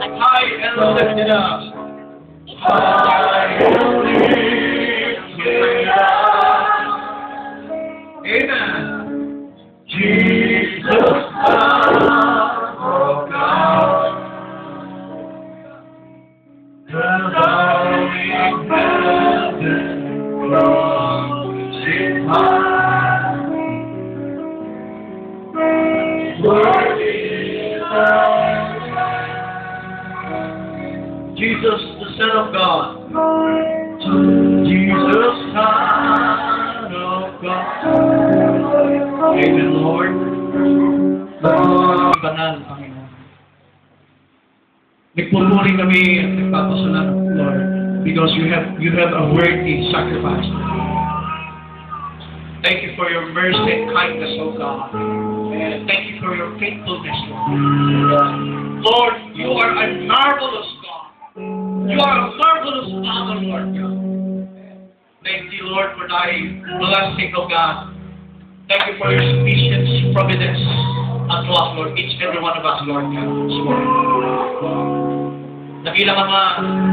high and lifted up. High and lifted up. Amen. Jesus, Son of God, the lonely heaven crucified, worthy Jesus, the Son of God. Jesus, Son of God. Amen, Lord. Banal, Panginoon. Nagpupuri kami at nagpapasalamat, Lord, because you have a worthy sacrifice. Thank you for your mercy and kindness, O God. And thank you for your faithfulness, Lord. Lord, you are a marvelous God. You are a marvelous Father, Lord God. Thank you, Lord, for thy blessing, O God. Thank you for your sufficient providence unto us, Lord, each and every one of us, Lord God, this morning. Nabilang Ama,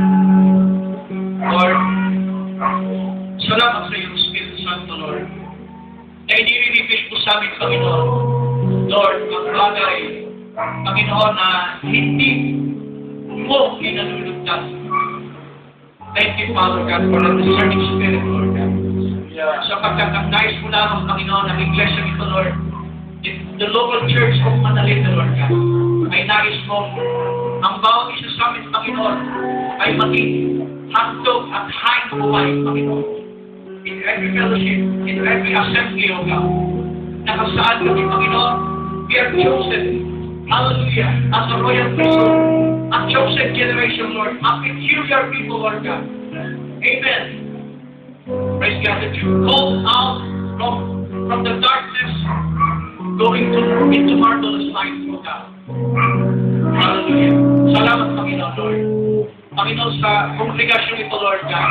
Lord, salamat sa iyong Espiritu Santo, Lord, na iniribigay po sa amin, Panginoon, Lord, ang bagay, Panginoon, na hindi mo inalulugdan. Thank you, Father God, for the discerning spirit, Lord God. Sapagkat ang nais mo lamang, Panginoon, ang iglesia nito, Lord, the local church of Manalita, Lord God, ay nais mo, ang bawat isa sa amin, Panginoon, ay maging handog at high buhay, Panginoon. In every fellowship, in every assembly, O God, nakasaan kami, Panginoon, we are chosen, hallelujah, as a royal priesthood, a chosen generation, Lord, a peculiar people, Lord God. Amen. Praise God, that you called out from the darkness, going into marvelous light, O God. Hallelujah. Salamat, Panginoon, Lord. Panginoon, sa kongregasyon ito, Lord God,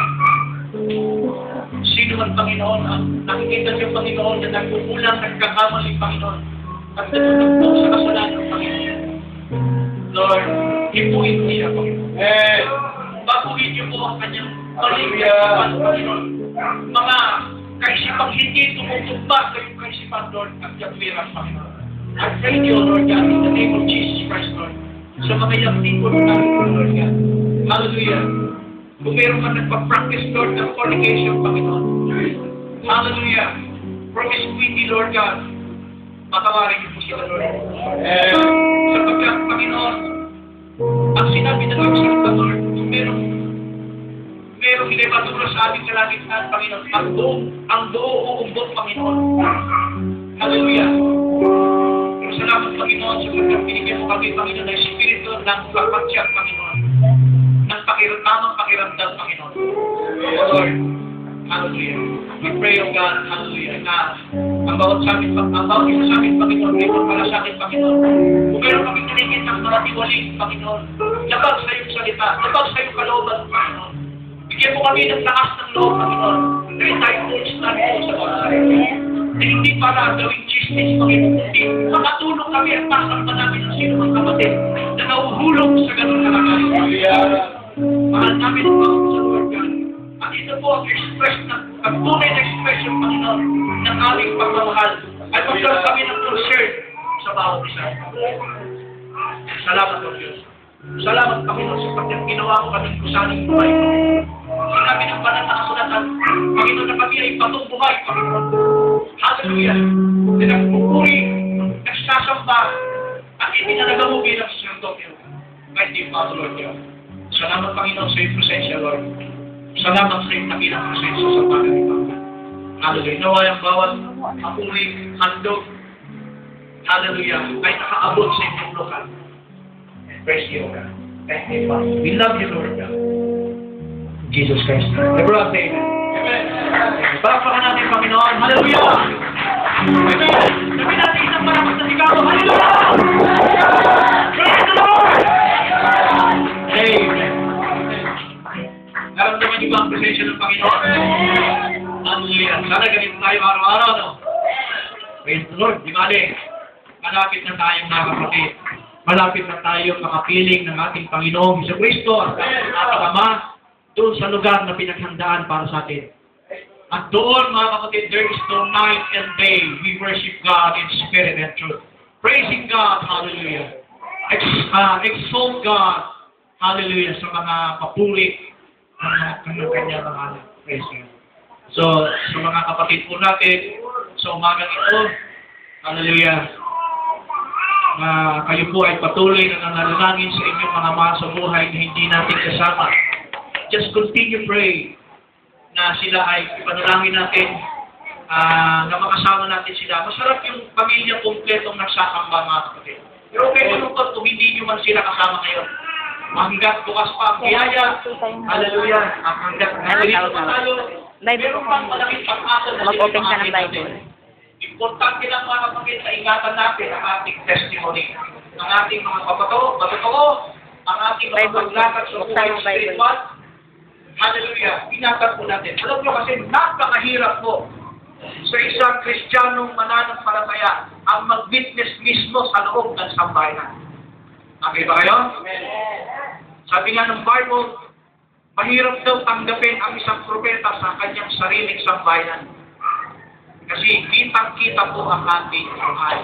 sino man, Panginoon, ang nakikita niyo, Panginoon, na nagkukulang, nagkakamali, Panginoon, at natutugtog sa kasalanan, Panginoon. Lord, hipuin mo siya, Panginoon. Baguhin niyo po ang kanyang maling kaisipan, Panginoon. Mga kaisipang hindi tumutugma sa iyong kaisipan, Lord, at katwiran, Panginoon. I pray you, Lord God, in the name of Jesus Christ, Lord, sa mga young people namin, Lord God. Hallelujah. Kung meron man nagpa-practice, Lord, ng fornication, Panginoon. Hallelujah. Promiscuity, Lord God. Patawarin niyo po sila, Lord. Sapagkat, Panginoon, ang sinabi ng magsalita, Lord, kung merong limadura sa ating kalagitnaan, Panginoon, ang buo uumbot, Panginoon. Hallelujah. Pero salamat, Panginoon, sapagkat binigyan mo kami, Panginoon, ng Espiritu ng pagpatsyak, Panginoon, ng tamang pakiramdam, Panginoon. Lord, hallelujah. We pray, O God, hallelujah, na ang bawat isa sa amin, Panginoon, may para sa akin, Panginoon. Kung meron kami tinigit ng mga tiwaling, Panginoon, labag sa iyong salita, labag sa iyong kalooban, Panginoon. Bigyan mo kami ng lakas ng loob, Panginoon, dahil tayo coach namin po sa bawat sa iyo. Na hindi para gawing chismis, Panginoon, hindi makatulong kami at pasakta namin ang sino mang kapatid na nauhulog sa ganun kalagayan. Mahal namin ang Panginoon sa Lord God. At ito po ang tunay na expression, Panginoon, ng aming pagmamahal. At magkaroon kami ng concern sa bawat isa. Salamat po, Diyos. Salamat, Panginoon, sa pagkat ginawa mo kaming kusaning buhay. Sinabi ng banal na kasulatan, Panginoon, na kami ay patong buhay, Panginoon. Hallelujah. Na nagpupuri, nagsasamba, at itinalaga mo bilang saserdotyo. Kahit di pa, Lord God. Salamat, Panginoon, sa iyong presensya, Lord. Salamat sa iyong nakilang presensya sa bagay ni Panginoon. Hallelujah. Nawa ang bawat papuri, handog, hallelujah, ay nakaabot sa iyong lokal. Praise you, God. Thank you, Father. We love you, Lord God. Jesus Christ. Everyone say amen. Amen. Palakpakan natin, Panginoon. Hallelujah! Amen. Sabi natin isang parapat na sigaw. Hallelujah! Praise the Lord! Amen. Naramdaman niyo ba ang presensya ng Panginoon? Hallelujah. Sana ganito tayo araw-araw, no? Praise the Lord. Di bali, malapit na tayong mga kapatid. malapit na tayo makapiling ng ating Panginoong Jesucristo at ng ating Ama doon sa lugar na pinaghandaan para sa atin. At doon, mga kapatid, there is no night and day. We worship God in spirit and truth. Praising God, hallelujah. Exalt God, hallelujah, sa mga papuri ng kanyang mga praise God. So, sa mga kapatid po natin, sa umagang ito, hallelujah, na kayo po ay patuloy na nananalangin sa inyong mga mahal sa buhay na hindi natin kasama. Just continue pray na sila ay ipanalangin natin, na makasama natin sila. Masarap yung pamilya kompletong nagsasamba, mga kapatid. Pero okay malungkot kung hindi nyo man sila kasama ngayon. Hanggat bukas pa ang biyaya, hallelujah, hanggat narito pa tayo, meron pang malaking pag-asa na Mag-open ka ng Bible. Importante lang, mga kapatid, na ingatan natin ang ating testimony, ang ating mga pagtotoo, ang ating mga paglakad sa buhay spiritual. Hallelujah. Ingatan po natin. Alam nyo kasi napakahirap po sa isang Kristiyanong mananampalataya ang mag-witness mismo sa loob ng sambayanan. Okay ba kayo? Amen. Sabi nga ng Bible, mahirap daw tanggapin ang isang propeta sa kanyang sariling sambayanan. Kasi kitang-kita po ang ating buhay.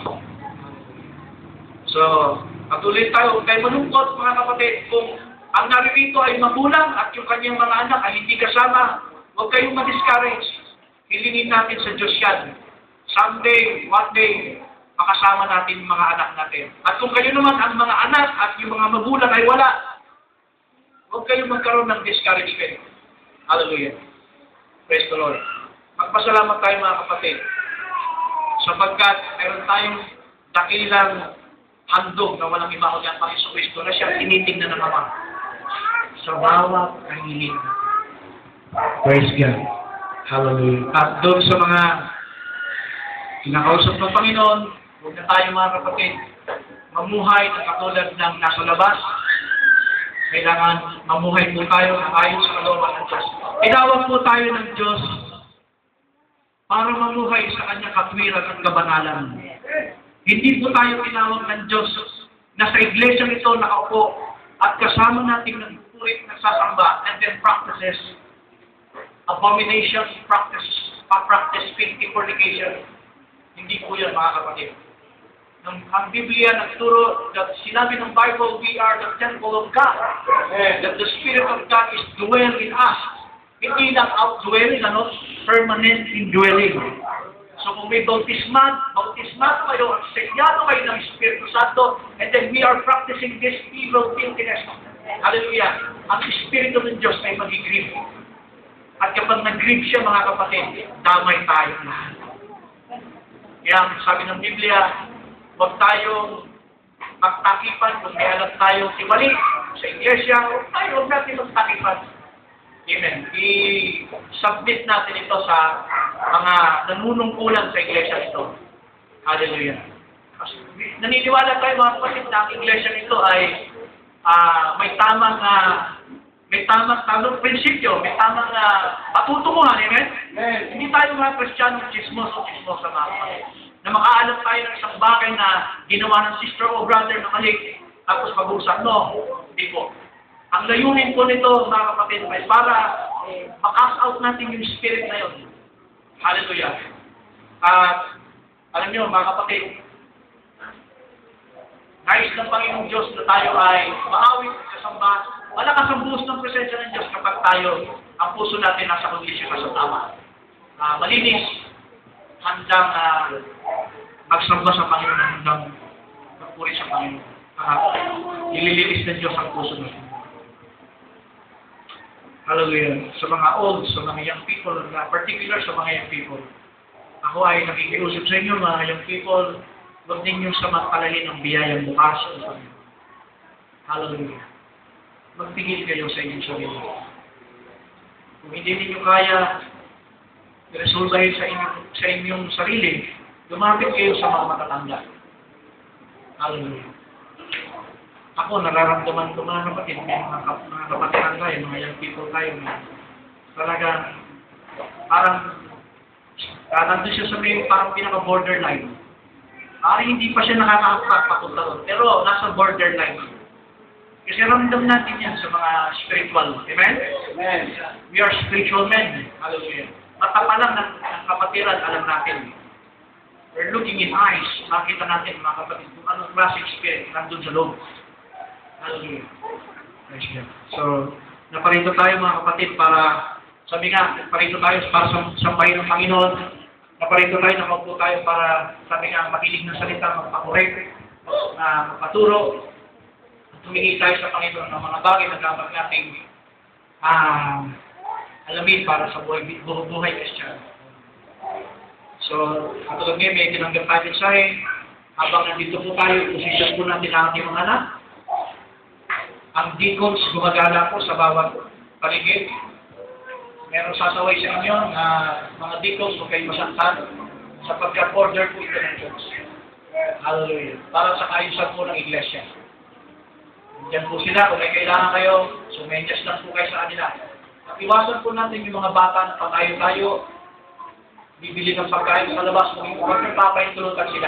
So, patuloy tayo. Huwag tayo malungkot, mga kapatid, kung ang naririto ay magulang at yung kanyang mga anak ay hindi kasama, huwag kayong ma-discourage. Hilingin natin sa Diyos yan. Someday, one day, makasama natin yung mga anak natin. At kung kayo naman ang mga anak at yung mga magulang ay wala, huwag kayong magkaroon ng discouragement. Hallelujah. Praise the Lord. Magpasalamat tayo, mga kapatid, sapagkat mayroon tayong dakilang handog na walang iba kundi ang Panginoon Kristo na siya tinitingnan ng Ama sa bawat kahiling. Praise God. Hallelujah. At doon sa mga kinakausap ng Panginoon, huwag na tayo, mga kapatid, mamuhay na katulad ng nasa labas. Kailangan mamuhay po tayo ayon sa kalooban ng Diyos. Tinawag po tayo ng Diyos para mamuhay sa kanyang katwiran at kabanalan. Hindi po tayo tinawag ng Diyos na sa iglesia nito nakaupo at kasama natin nagpupurit, nagsasamba, and then practices abominations, practice filthy fornication. Hindi po yan, mga kapatid. Ang Biblia nagturo that sinabi ng Bible, we are the temple of God. That the Spirit of God is dwelling in us. Hindi lang outdwelling, permanent indwelling. So kung may bautismato kayo, at selyado kayo ng Espiritu Santo, and then we are practicing this evil filthiness. Hallelujah. Ang Espiritu ng Diyos ay mag-grieve. At kapag nag-grieve siya, mga kapatid, damay tayo lahat. Kaya sabi ng Biblia, huwag tayong magtakipan kung may alam tayong tiwali sa iglesia, huwag natin magtakipan. Amen. I-submit natin ito sa mga nanunungkulan sa iglesia ito. Hallelujah. Naniniwala tayo, mga kapatid, na ang iglesia nito ay may tamang prinsipyo, may tamang patutunguhan. Amen? Hindi tayo mga Kristiyano chismoso sa mga kapatid. Na makaalam tayo ng isang bagay na ginawa ng sister o brother na mali, tapos mag-usap. No, hindi po. Ang layunin po nito, mga kapatid, ay para ma-cast out natin yung spirit na yun. Hallelujah. At alam niyo, mga kapatid, nais ng Panginoong Diyos na tayo ay maawit, kasamba. Malakas ang buhos ng presensya ng Diyos kapag tayo, ang puso natin nasa kondisyon na sa tama. Malinis, handang magsamba sa Panginoon, handang magpuri sa Panginoon. Ililinis ng Diyos ang puso natin. Hallelujah. Sa mga old, sa mga young people, particular sa mga young people. Ako ay nakikiusap sa inyo, mga young people, huwag ninyong samantalalin ang biyayang bukas. Hallelujah. Magpigil kayo sa inyong sarili. Kung hindi ninyo kaya resolbahin sa inyong sarili, lumapit kayo sa mga matatanda. Hallelujah. Ako, nararamdaman ko, mga kapatid, mga kapatiran tayo, mga young people tayo, talagang parang nandun siya sa may parang pinaka-borderline. Hindi pa siya nakakapagpapunta doon. Pero nasa borderline. Kasi ramdam natin yan sa mga spiritual. Amen? Amen. We are spiritual men. Hallelujah. Mata pa lang ng kapatiran, alam natin. We're looking in eyes. Makita natin, mga kapatid, kung anong klaseng spirit nandun sa loob. Hallelujah. Praise God. So, naparito tayo mga kapatid para, sabi nga, naparito tayo para sambahin ng Panginoon. Naparito tayo, nakaupo tayo para, sabi nga, makinig ng salita, magpakorek, magpaturo. Tumingi tayo sa Panginoon ng mga bagay na dapat nating alamin para sa buhay Christian. So, katulad ngayon, may tinanggap tayo mensahe. Habang nandito po tayo, posisyon po natin ang ating mga anak. Ang deacons gumagala po sa bawat paligid. Meron sasaway sa inyo na mga deacons kung kayo masaktan sapagkat order po ito ng Diyos. Hallelujah. Para sa kaayusan po ng iglesia. Diyan po sila, kung may kailangan kayo, sumenyas lang po kayo sa kanila. At iwasan po natin yung mga bata na patayo-tayo, bibili ng pagkain sa labas, kung papahintulutan sila.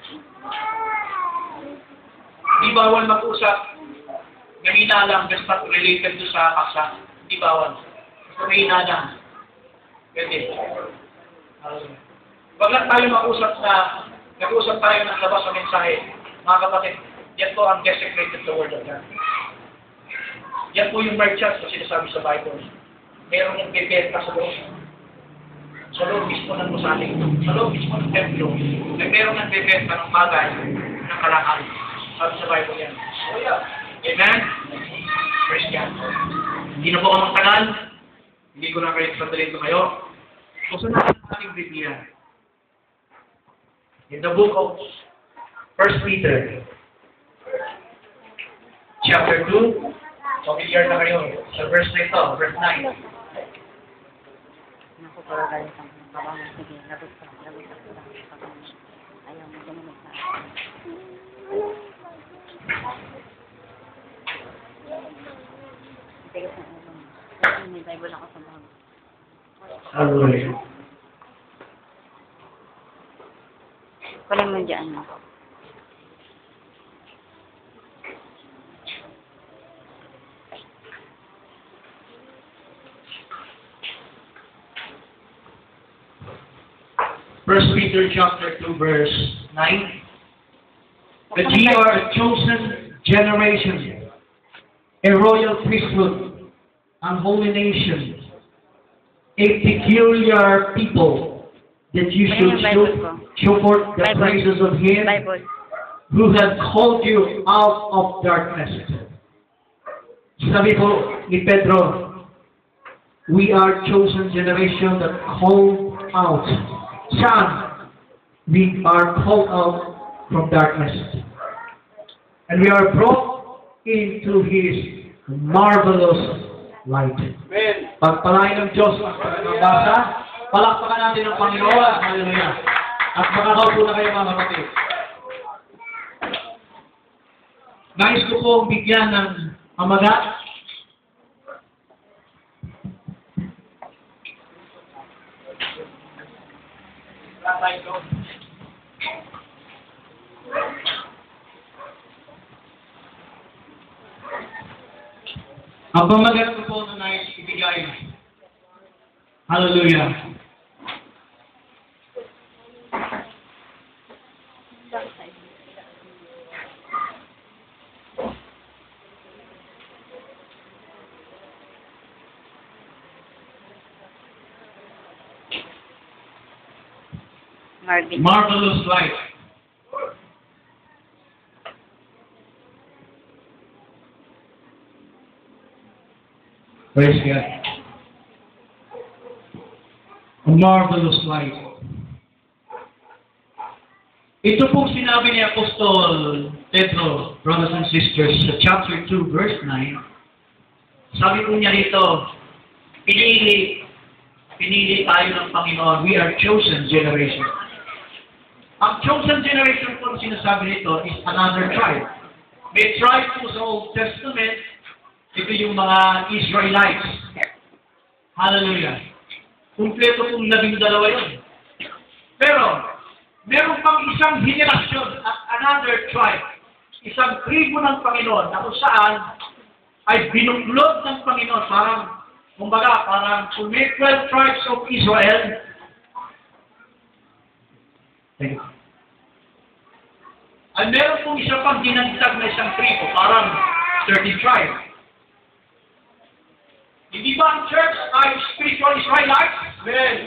Hindi bawal mag-usap, ganina lang, basta related to sa paksa. Hindi bawal. Basta may lang. Pwede. Wag lang tayo mag-usap nag-usap tayo ng labas sa mensahe. Mga kapatid, yan po ang desecrated the word of God. Yan po yung merchants na sinasabi sa Bible. Merong nagbebenta sa loob. Sa loob mismo ng gusali. Sa loob mismo ng templo. Merong nagbebenta ng bagay ng kalakal. Sabi sa Bible yan. Amen? Praise God. Hindi na po ako magtagal. Hindi ko na kayo sandalin ko kayo. Kung saan natin ating Biblia? In the book of 1 Peter. Chapter 2, familiar na kayo sa verse na ito, verse 9. Naku, para tayo sa babang sige, labot ka lang. Ayaw mo ganun sa akin. Tigas na ulo mo. Kasi may Bible ako sa bago. Hallelujah. Kunin mo dyan, no? First Peter chapter 2 verse 9. But ye are a chosen generation, a royal priesthood, an holy nation, a peculiar people, that you should show forth the praises of Him who has called you out of darkness. Sabi po ni Pedro, we are chosen generation that called out. Saan? We are called out from darkness. And we are brought into His marvelous light. Amen. Pagpalain ng Diyos ang pagkakabasa, palakpakan natin ang Panginoon. Hallelujah. At makakaupo na kayo mga kapatid. Nais ko pong bigyan ng pamagat. Ang pamagat ko po na nais ibigay. Hallelujah. Marvin. Marvelous light. Praise God. A marvelous light. Ito pong sinabi ni Apostol Pedro, brothers and sisters, sa chapter 2, verse 9. Sabi po niya dito, pinili tayo ng Panginoon. We are chosen generation. Ang chosen generation po sinasabi nito is another tribe. May tribe po sa Old Testament, ito yung mga Israelites. Hallelujah. Kumpleto pong 12 yun. Pero, meron pang isang henerasyon at another tribe. Isang tribo ng Panginoon na kung saan ay binuklod ng Panginoon. Parang kung may 12 tribes of Israel, ay meron pong isa pang dinagdag na isang tribo, parang 30 tribes. Hindi ba ang church ay spiritual Israelites? Well,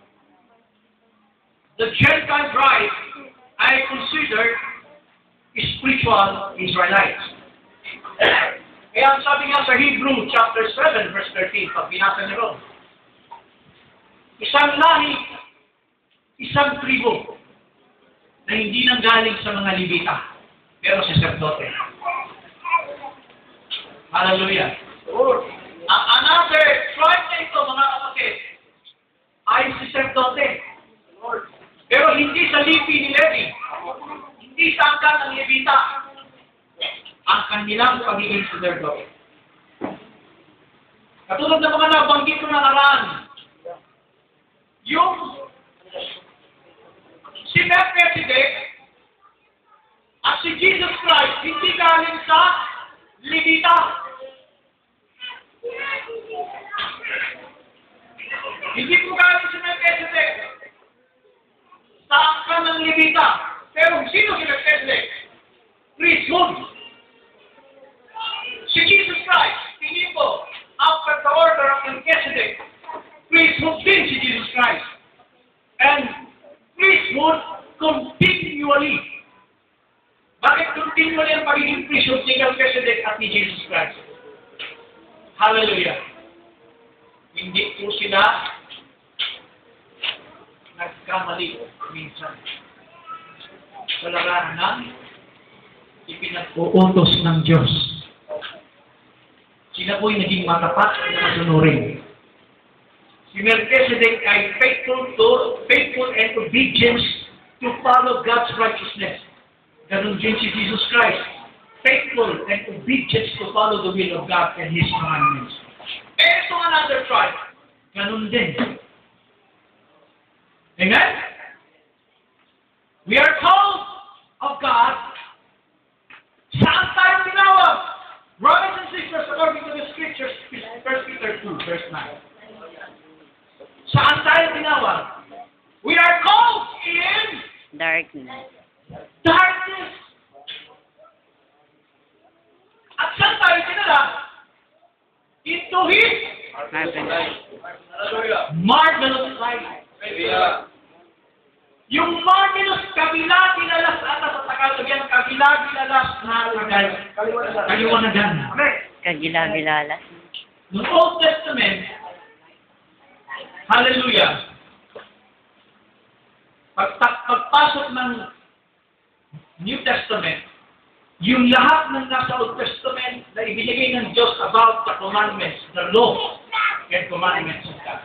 the Gentile bride ay considered spiritual Israelites. Kaya ang sabi nga sa Hebrew chapter 7 verse 13, pag binasa niyo, isang lahi, isang tribo na hindi nanggaling sa mga Levita, pero saserdote. Hallelujah. Ang another tribe na ito, mga kapatid, ay saserdote. Pero hindi sa lipi ni Levi. Hindi sa angkan ng Levita. Ang kanilang pagiging sacerdote. Katulad ng mga nabanggit ko nakaraan, yung si Melchizedek at si Jesus Christ hindi galing sa Levita. Hindi po galing si Melchizedek sa angkan ng Levita. Pero sino si Melchizedek? Priesthood. Si Jesus Christ, tingin po, after the order of Melchizedek, priesthood din si Jesus Christ. And priesthood continually. Bakit continually ang pagiging priesthood ni Melchizedek at ni Jesus Christ? Hallelujah. Hindi po sila nagkamali minsan. Sa larangan ng ipinag-uutos ng Diyos. Sila po'y naging matapat na masunurin. Si Melchizedek ay faithful and obedience to follow God's righteousness. Ganon din si Jesus Christ. Faithful and obedience to follow the will of God and His commandments. Ito another tribe. Ganon din. Amen? We are called of God. Saan tayo tinawag? Brothers and sisters, according to the scriptures, 1 Peter 2, verse 9. Saan tayo tinawag? We are called in Darkness. darkness. At saan tayo tinala? Into His marvelous light. Yung marvelous kabila-gilalas ata sa Tagalog yan, kabila-gilalas na kaliwanagan. Kagila-gilalas. Noong Old Testament, hallelujah, pagpasok ng New Testament, yung lahat ng nasa Old Testament na ibinigay ng Diyos about the commandments, the law and commandments of God.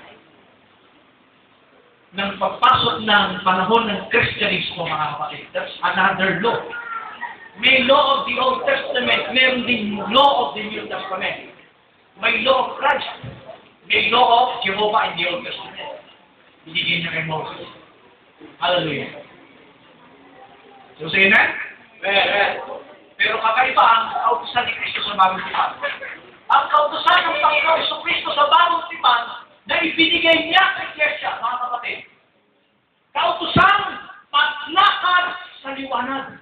Nang pagpasok ng panahon ng Christianismo, mga kapatid, that's another law. May law of the Old Testament, meron din law of the New Testament. May law of Christ. May law of Jehovah in the Old Testament. Binigyan niya kay Moses. Hallelujah. So, say amen? Pero kakaiba ang kautusan ni Kristo sa Bagong Tipan. Ang kautusan ng Panginoon Kristo sa Bagong Tipan na ibinigay niya sa Iglesia, mga kapatid. Kautusan, paglakad sa liwanag.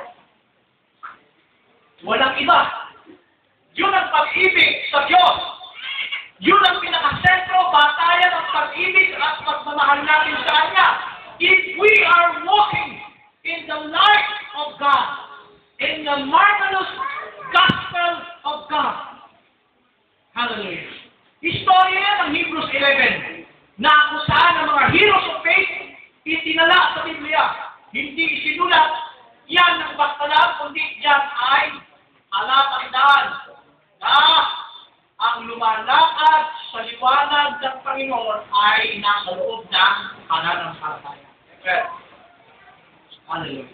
Walang iba. Yun ang pag-ibig sa Diyos. Yun ang pinakasentro, batayan ng pag-ibig at pagmamahal natin sa Kanya. If we are walking in the light of God, in the marvelous gospel of God. Hallelujah. Istorya ng Hebrews 11 na kung saan ang mga heroes of faith itinala sa Biblia. Hindi isinulat yan ng basta lang, kundi yan ay palatandaan na ang lumalakad sa liwanag ng Panginoon ay nasa loob ng pananampalataya. Hallelujah.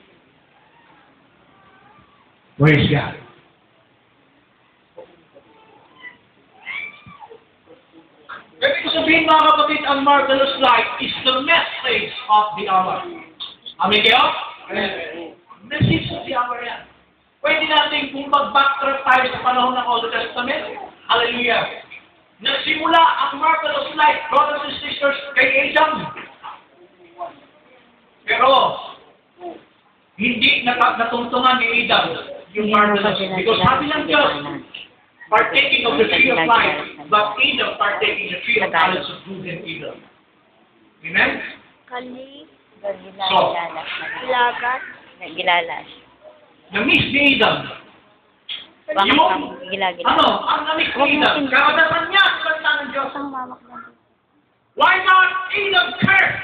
Praise God. Ibig sabihin, mga kapatid, ang marvelous light is the message of the hour. Amen kayo? Message of the hour yan. Pwede natin kung mag-backtrack tayo sa panahon ng Old Testament. Hallelujah. Nagsimula ang marvelous life, brothers and sisters, kay Adam. Pero, hindi natungtungan ni Adam yung marvelous. Because sabi ng Diyos, partaking of the tree of life, but Adam partaking the tree of knowledge of good and evil. Amen? Kali. So, Gilagas. Gilalas. na-miss ni Adam. Yung, ang na-miss ni Adam, karanasan niya ang salita ng Diyos. Why not Adam curse?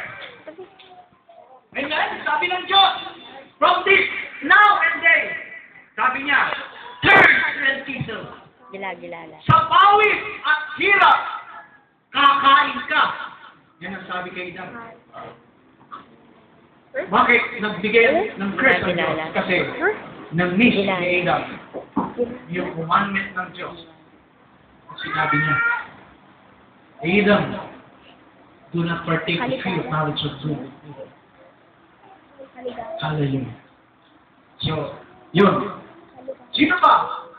Amen? Sabi ng Diyos, from this now and then, sabi niya, curse and tinsel. Gilala. Sa pawis at hirap, kakain ka. Yan ang sabi kay Adam. Bakit nagbigay ng curse ang Diyos? Kasi na-miss ni Adam yung commandment ng Diyos. Sinabi niya, Adam, do not partake of the tree of knowledge of good and evil. Hallelujah. So, yun. Sino pa?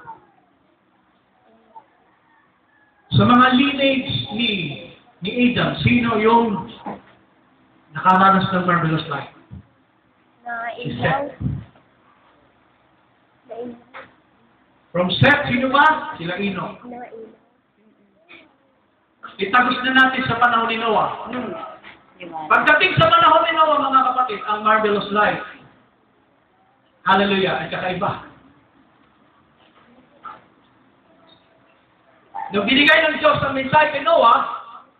Sa mga lineage ni Adam, sino yung nakaranas ng marvelous life? Si Seth. From Seth, sino ba? Sila Enoch. Itagos na natin sa panahon ni Noah. Pagdating sa panahon ni Noah, mga kapatid, ang marvelous life. Hallelujah, ay kakaiba. Nung binigay ng Diyos ang mensahe kay Noah,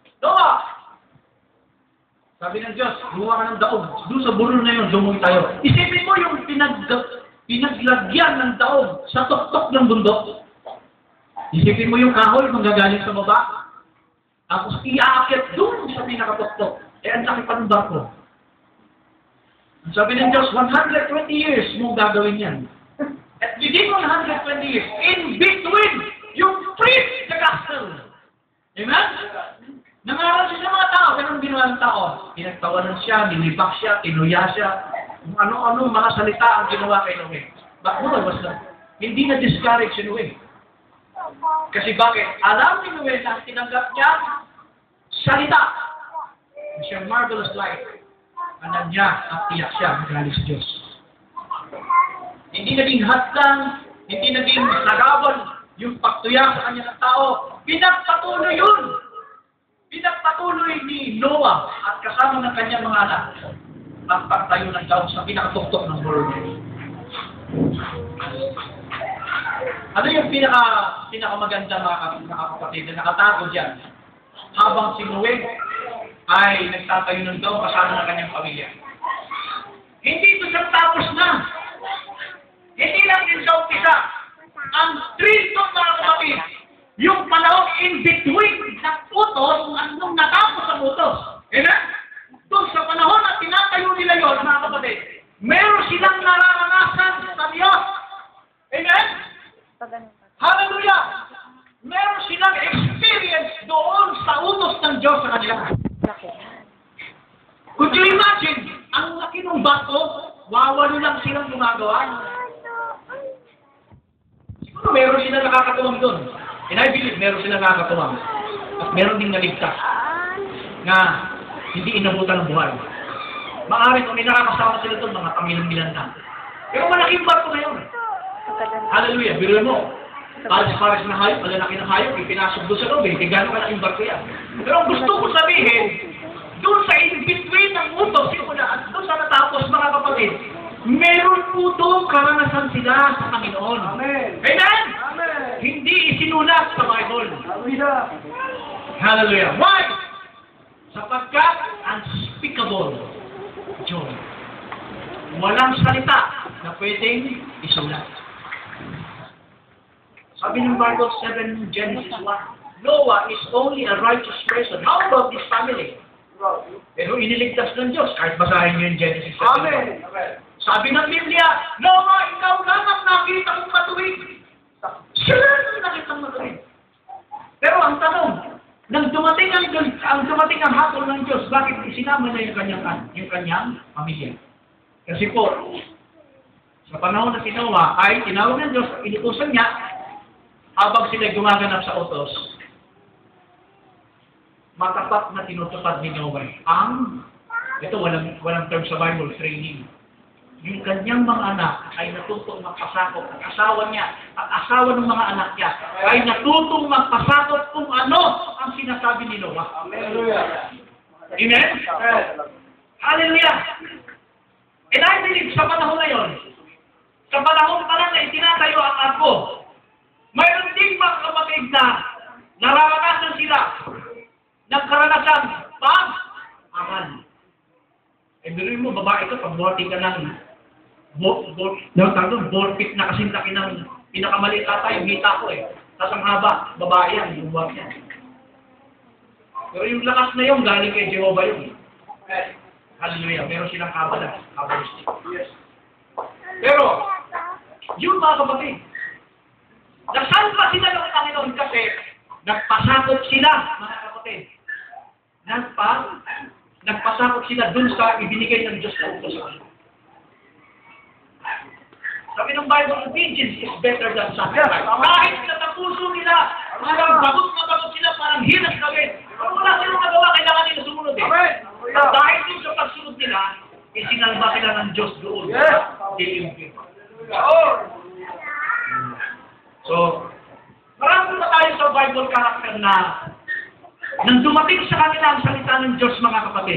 sabi ng Diyos, gumawa ka ng daog. Doon sa burol na yun, lumuwi tayo. Isipin mo yung pinaglagyan ng daog sa tuktok ng bundok. Isipin mo yung kahoy kung gagaling sa baba. Tapos iaakit doon sa pinakatuktok. Ang laki pa ng barko. Sabi ng Diyos, 120 years mong gagawin yan. At within 120 years, in between, yung preach the gospel. Amen? Nangaral siya sa mga tao, ganun ginawa ng tao. Pinagtawanan siya, nilibak siya, tinuya siya. Kung ano-ano mga salita ang ginawa kay Noe. Hindi na-discourage si Noe. Kasi bakit? Alam ni Noe na tinanggap niya salita. Siyang marvelous life. Alam niya at tiyak siya magaling sa Diyos. Hindi naging hatlang, hindi naging nagabal yung pagtuya sa kanya ng tao. Pinagpatuloy yun. Pinagpatuloy ni Noah at kasama ng kanyang mga anak ang pagtayo ng daw sa pinakatuktok ng world. Ano yung pinakamaganda mga kapatid na nakatago dyan? Habang si Noe ay nagtatayo ng daw kasama ng kanyang pamilya. Hindi ito sa tapos na. Hindi lang din sa umpisa. Ang trito mga kapatid, yung panahon in between ng utos, nung natapos ang utos. Amen? Doon sa panahon na tinatayo nila yun, mga kapatid, meron silang nararanasan sa Diyos. Amen? Hallelujah! Meron silang experience doon sa utos ng Diyos sa kanila. Could you imagine, ang laki ng bato, wawalo lang silang gumagawa. Siguro meron silang nakakatuwang doon. And I believe meron silang nakakatuwang. At meron ding naligtas na hindi inabutan ng buhay. Maaari kung may nakakasama sila doon, mga kamilang-milan na. Pero malaking bato na yun. Hallelujah, biruin mo. Pares na hayop, malalaki na hayop, ipinasok doon sa loob, gano'ng kalaking barko yan. Pero ang gusto ko sabihin, doon sa in-between ng utos, at doon sa natapos mga kapatid, meron po doon karanasan sila sa Panginoon. Amen! Amen! Amen! Hindi isinulat sa Bible. Hallelujah! Hallelujah! Why? Sapagkat unspeakable joy. Walang salita na pwedeng isulat. Sabi ng Bible 7, Genesis 1, Noah is only a righteous person. How about his family? Pero iniligtas ng Diyos. Kahit basahin niyo yung Genesis 7. Amen. Sabi ng Biblia, Noah, ikaw lang ang nakita kong matuwid. Siya lang ang nakita kong matuwid. Pero ang tanong, nang dumating ang hatol ng Diyos, bakit isinama niya yung kanyang pamilya? Kasi po, sa panahon na si Noah ay tinawag ng Diyos, inutusan niya, habang sila gumaganap sa utos, matapat na tinutupad ni Noah ito walang term sa Bible, training. Yung kanyang mga anak ay natutong magpasakop. Ang asawa niya, ang asawa ng mga anak niya, ay natutong magpasakop kung ano ang sinasabi ni Noah. Hallelujah. Amen? Hallelujah! And I believe sa panahon na yun, sa panahon pa lang na itinatayo ang arko, mayroon din mga kapatid na nararanasan sila ng karanasan pag-aral. Eh, biruin mo, babae ka, pag morting ka ng borpit na kasing laki ng pinakamaliit ata yung hita ko eh. Tapos ang haba, babae yan, yung buwak yan. Pero yung lakas na yun, galing kay Jehovah yun. Hallelujah, meron silang kabalistik. Yes. Pero, yun mga kapatid, nasalva sila ng Panginoon kasi nagpasakop sila, mga kapatid. Nagpasakop sila dun sa ibinigay ng Diyos na utos sa kanila. Sabi ng Bible, obedience is better than sacrifice. Kahit pinatapuso nila, parang bagot na bagot sila, parang hirap gawin. Kung wala silang magawa, kailangan nila sumunod eh. At dahil dun sa pagsunod nila, isinalba sila ng Diyos doon. So, marami pa tayo sa Bible character na nang dumating sa kanila ang salita ng Diyos, mga kapatid.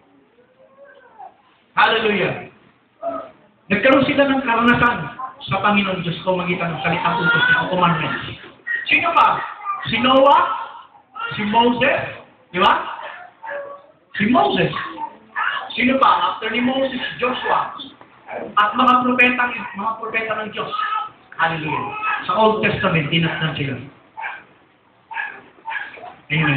Hallelujah. Nagkaroon sila ng karanasan sa Panginoon Diyos ko magitan ng salitang utos niya o commandments. Sino ba? Si Noah? Si Moses? Di ba? Si Moses. Sino pa? After ni Moses, Joshua. At mga propeta ng Diyos. Hallelujah. Sa Old Testament, dinasnan sila. Amen.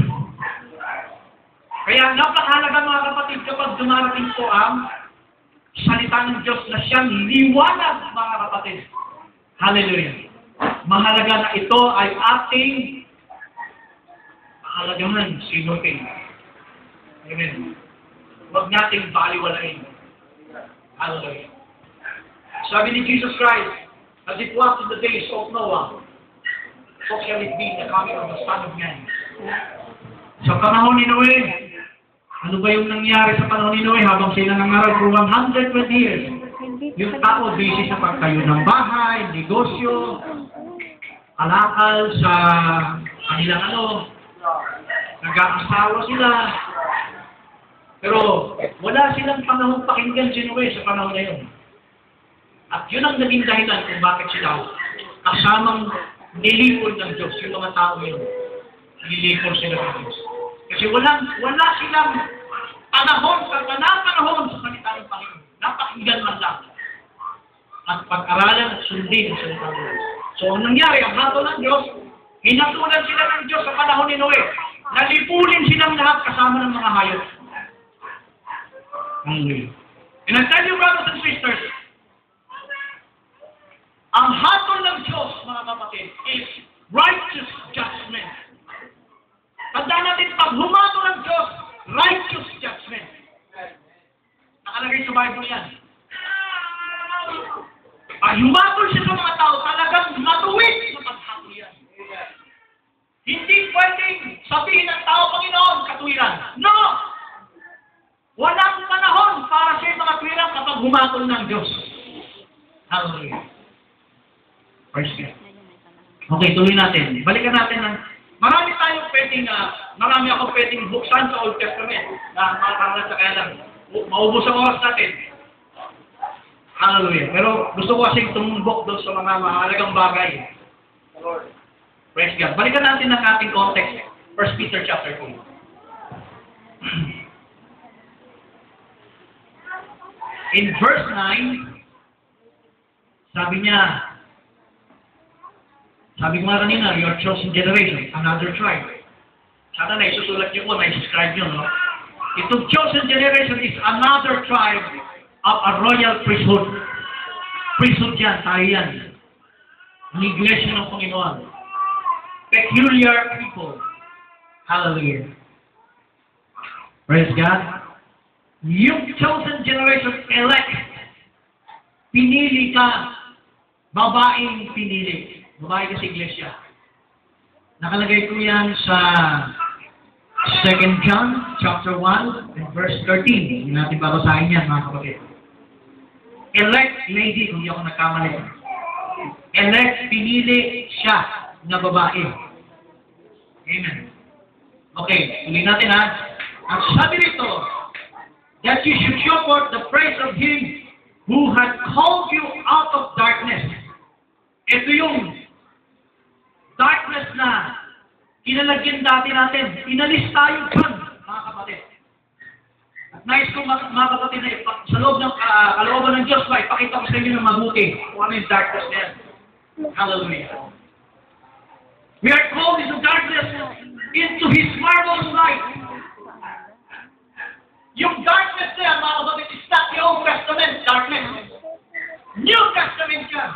Kaya napakahalaga mga kapatid kapag dumarating po ang salita ng Diyos na siyang liwanag, mga kapatid. Hallelujah. Mahalaga na ito ay ating mahalagahan, sinutin. Amen. Huwag nating baliwalain. Hallelujah. Sabi ni Jesus Christ, as it was in the days of Noah, so shall it be in the coming of the Son of Man. Sa panahon ni Noe, ano ba yung nangyari sa panahon ni Noe habang sila nangaral for 120 years? Yung tao busy sa pagtayo ng bahay, negosyo, alakal sa kanilang nag-aasawa sila. Pero wala silang panahon pakinggan si Noe sa panahon na yun. At yun ang naging dahilan kung bakit sila kasamang nilipon ng Diyos, yung mga tao yun. Nilipon sila ng Diyos. Kasi wala silang panahon sa salita ng Panginoon. Napakinggan man lang. At pag-aralan at sundin ang salita ng Diyos. So, ang nangyari, ang hatol ng Diyos, hinatulan sila ng Diyos sa panahon ni Noe. Nalipulin silang lahat kasama ng mga hayop. Hallelujah. And I tell you, brothers and sisters, ang hatol ng Diyos, mga kapatid, is righteous judgment. Tandaan natin, pag humatol ng Diyos, righteous judgment. Nakalagay sa Bible yan. Pag humatol siya sa mga tao, talagang matuwid sa paghatol yan. Hindi pwedeng sabihin ng tao, Panginoon, katuwiran. No! Walang panahon para sa mga tuwiran kapag humatol ng Diyos. Hallelujah. Praise God. Okay, tuloy natin. Balikan natin ng marami ako pwedeng buksan sa Old Testament na makakaroon sa kaya lang maubos ang oras natin. Hallelujah. Pero gusto ko kasing tumumbok doon sa mga mahalagang bagay. Praise God. Balikan natin ang ating context. 1 Peter chapter 2. In verse 9, sabi ko nga kanina, your chosen generation, another tribe. Sana na isusulat niyo po, na-subscribe niyo, no? Itong chosen generation is another tribe of a royal priesthood. Priesthood yan, tayo yan. Ang iglesia ng Panginoon. Peculiar people. Hallelujah. Praise God. Yung chosen generation, elect. Pinili ka. Babaeng pinili. Babae ka sa iglesia. Nakalagay ko yan sa 2 John chapter 1 and verse 13. Hindi natin babasahin yan, mga kapatid. Elect lady, kung di ako nagkamali. Elect, pinili siya na babae. Amen. Okay, tuloy natin ha. Ang sabi nito, that you should show forth the praise of Him who had called you out of darkness. Ito yung darkness na kinalagyan dati natin. Inalis tayo dyan, mga kapatid. At nais ko, mga kapatid, na sa loob ng kalooban ng Diyos ba, ipakita ko sa inyo ng mabuti kung ano yung darkness na yan. Hallelujah. We are called into darkness, into His marvelous light. Yung darkness na yan, mga kapatid, is not the Old Testament darkness. New Testament yan.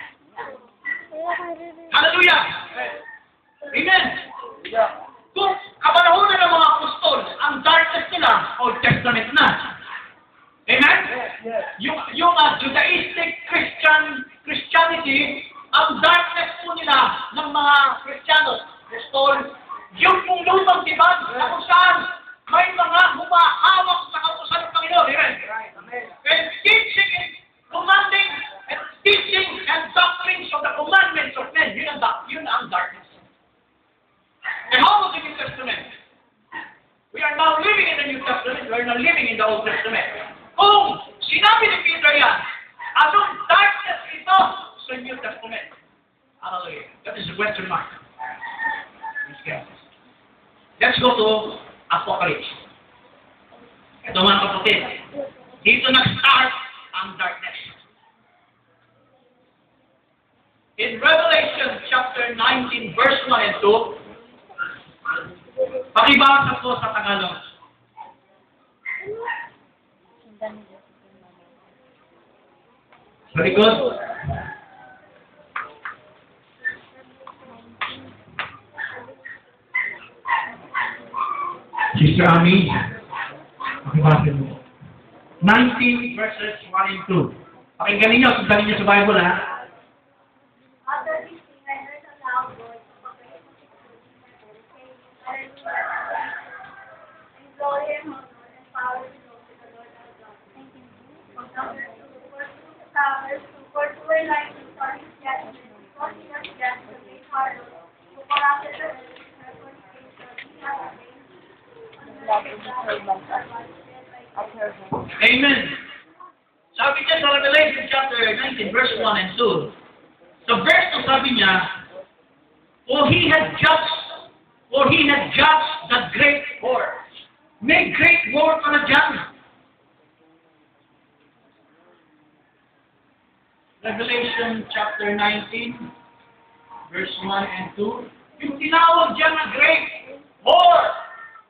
Hallelujah. Amen. Kung kapanahonan ng mga apostol, ang darkness nila, Old Testament na. Amen? Yung Judaistic Christianity, ang darkness po nila ng mga Kristiyanos, apostol, yung pong lumang diban, na kung saan may mga humahawak sa kautusan ng Panginoon. Amen? And teaching and commanding and teaching and doctrines of the commandments of men, yun ang darkness. And how was the New Testament? We are now living in the New Testament. We are not living in the Old Testament. Kung sinabi ni Peter yan, anong darkness ito sa New Testament? Hallelujah. That is a question mark. Let's go to Apocalypse. Ito mga kapatid. Dito nag-start ang darkness. In Revelation chapter 19, verse 1 and 2, pakibasa po sa Tagalog. Sa likod. Sister Ami, pakibasa mo. 19 verses 1 and 2. Pakinggan ninyo, sundan ninyo sa Bible, ha? After this thing, I heard a loud voice of a great multitude in heaven saying, Hallelujah! And glory and honor and power belong to the Lord our God. From chapter 2, verse 2 to verse 2, for two were like the sun is judgment, because he has judged the great harlot, who corrupted the earth with her fornication, he has avenged Amen. Sabi niya sa Revelation chapter 19, verse 1 and 2, sa verse na sabi niya, For he had judged the great war. May great war pala dyan. Revelation chapter 19, verse 1 and 2, yung tinawag dyan na great war.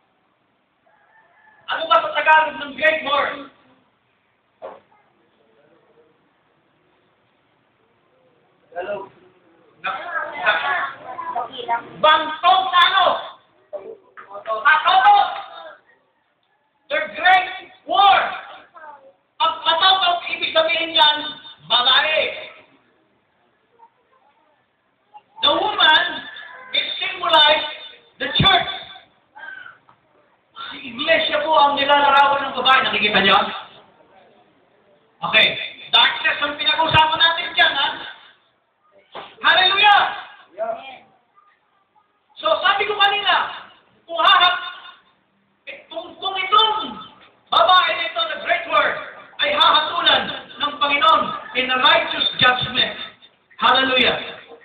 Ano ba sa Tagalog ng great war? Hello. Bantog na ano? Katoto. The great war. Ang katoto, ibig sabihin yan, babae. The woman is symbolized the church. Si iglesia po ang nilalarawan ng babae. Nakikita niyo? Okay. Darkness ang pinag-usapan natin dyan, ha? Hallelujah! So, sabi ko kanina, kung itong babae nito, the great word, ay hahatulan ng Panginoon in a righteous judgment. Hallelujah!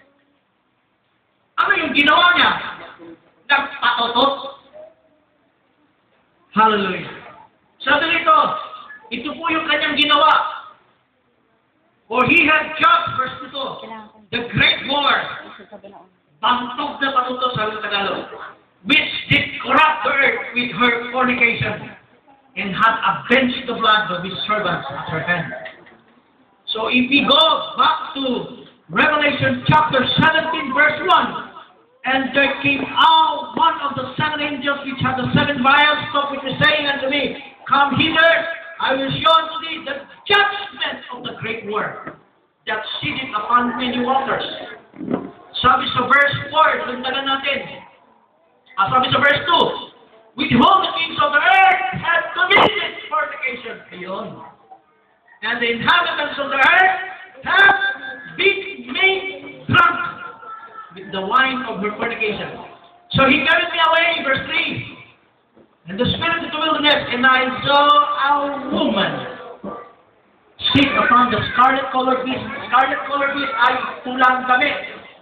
Ano yung ginawa niya? Nagpatotot. Hallelujah. Sabi nito, ito po yung kanyang ginawa. For he had judged, verse 2, the great war. Bantog na patuto sa Tagalog. Which did corrupt the earth with her fornication and had avenged the blood of his servants at her hand. So if we go back to Revelation chapter 17, verse 1, and there came out one of the seven angels which had the seven vials, of which is saying unto me, Come hither, I will show unto thee the judgment of the great war that sitteth upon many waters. Sabi sa verse 4, sundagan natin. Sabi sa verse 2, with whom the kings of the earth have committed fornication. Ayun. And the inhabitants of the earth have been made drunk with the wine of her fornication. So he carried me away, verse 3. And the spirit of the wilderness, and I saw a woman sit upon the scarlet-colored beast. Scarlet-colored beast ay tulang damit.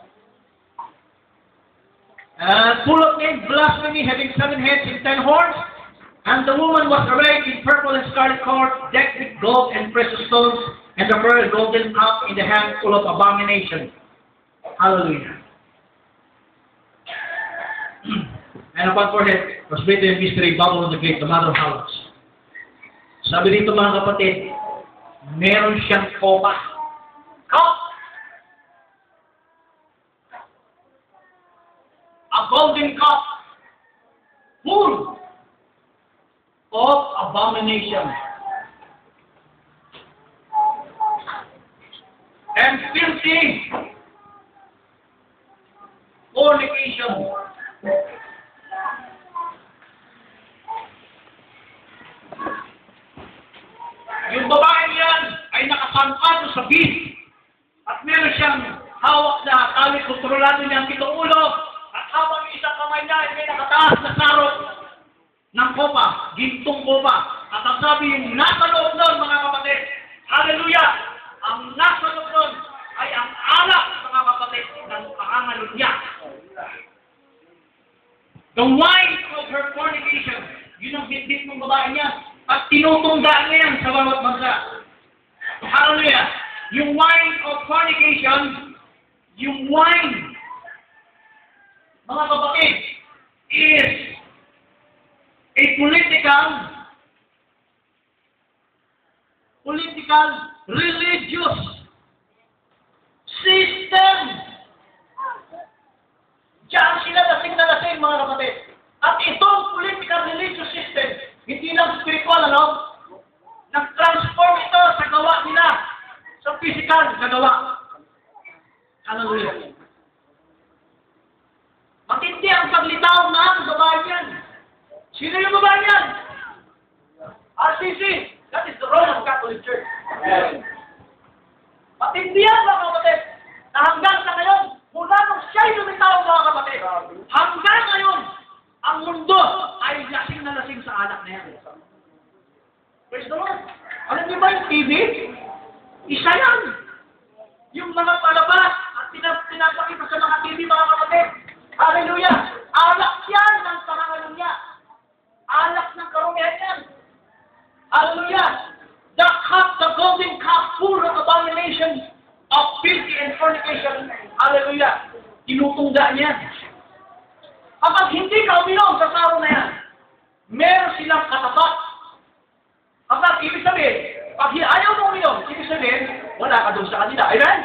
Full of named blasphemy, having 7 heads and 10 horns. And the woman was arrayed in purple and scarlet color, decked with gold and precious stones, and the pearl golden cup in the hand full of abomination. Hallelujah. And upon forehead was written in mystery, Babylon the Great, the mother of harlots. Sabi dito mga kapatid, meron siyang kopa. Cup! A golden cup full of abomination and filthy fornication. Yung babae yan ay nakasangkado sa beast at meron siyang hawak na tali, kontrolado niya ang pitong ulo at habang yung isang kamay niya ay may nakataas na sarot ng kopa, gintong kopa. At ang sabi yung nasa loob nun, mga kapatid, hallelujah! Ang nasa loob nun ay ang alak, mga kapatid, ng pangangalog niya. The wine of her fornication, yun ang bitbit ng babae niya. At tinutungga niya yan sa bawat bansa. Hallelujah! Yung wine of fornication, yung wine, mga kapatid, is a political, religious system. Diyan sila lasing na lasing, mga kapatid. At itong political, religious system, hindi lang spiritual, ano? Nag-transform ito sa gawa nila, sa physical na gawa. Hallelujah. Matindi ang paglitaw ng babae yan. Sino yung babae yan? RCC. That is the Roman Catholic Church. Matindi yan, mga kapatid. Na hanggang sa ngayon, mula nung siya'y lumitaw, mga kapatid, hanggang ngayon, ang mundo ay lasing na lasing sa anak na yan. Praise the Lord. Alam niyo ba yung TV? Isa yan. Yung mga palabas at pinapakita sa mga TV, mga kapatid. Hallelujah! Alak yan ng pangalan niya. Alak ng karumihan yan. Hallelujah! The cup, the golden cup, full of abomination, of filthy and fornication. Hallelujah! Tinutungga niya. Kapag hindi ka uminom sa saro na yan, meron silang katapat. Kapag ibig sabihin, pag ayaw mo uminom, ibig sabihin, wala ka doon sa kanila. Amen?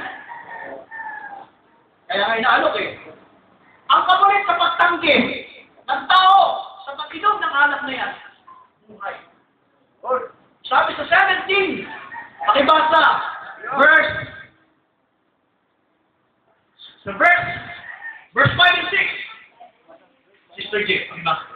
Kaya nga inaalok eh. Ang kapalit sa pagtanggi ng tao sa pag-inom ng alak na yan, buhay. Sabi sa 17, pakibasa, verse 5 and 6. Sister J, pakibasa.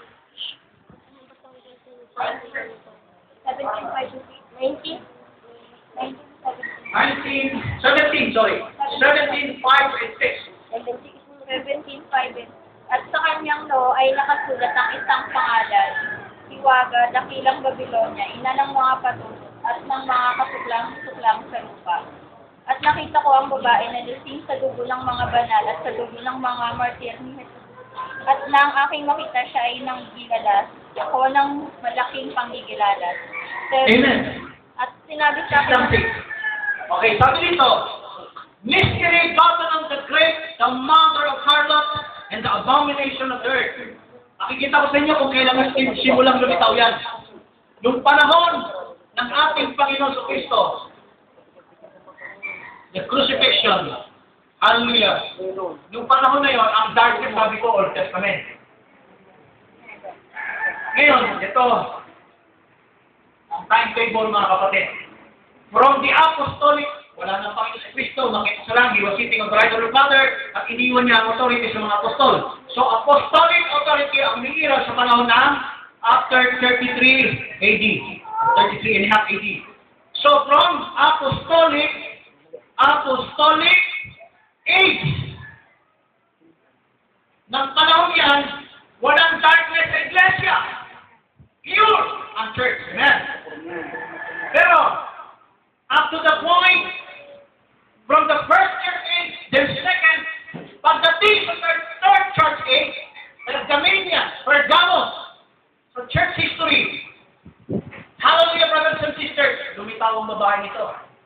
17, 5 and 6. 17:5. At sa kanyang law ay nakasulat ang isang pangalan, Hiwaga, dakilang Babilonia, ina ng mga patutut at ng mga kasuklang-suklang sa lupa. At nakita ko ang babae na lasing sa dugo ng mga banal at sa dugo ng mga martir ni Jesus. At nang aking makita siya ay nang gilalas, ako ng malaking panggigilalas. Amen. At sinabi sa akin, okay, sabi dito, mystery, Babylon the Great, the mother of harlots, and the abomination of the earth. Nakikita ko sa inyo kung kailan simulang lumitaw yan. Nung panahon ng ating Panginoon sa Kristo, the crucifixion, hallelujah. Nung panahon na yon, ang darkness, sabi ko, Old Testament. Ngayon, ito, timetable, mga kapatid. From the apostolic, wala nang Panginoon Kristo, makita sa lang, he was sitting on the right of the Father, at iniwan niya ang authority sa mga apostol. So, apostolic authority ang umiira sa panahon ng after 33 AD. 33 and a half AD. So, from apostolic age, ng panahon yan, walang darkness sa iglesia. Pure ang church. Amen? Pero, up to the point, from the first church age, then second, pagdating sa third church age, Pergamania, Pergamos, sa church history, hallelujah, brothers and sisters, lumitaw ang babae nito.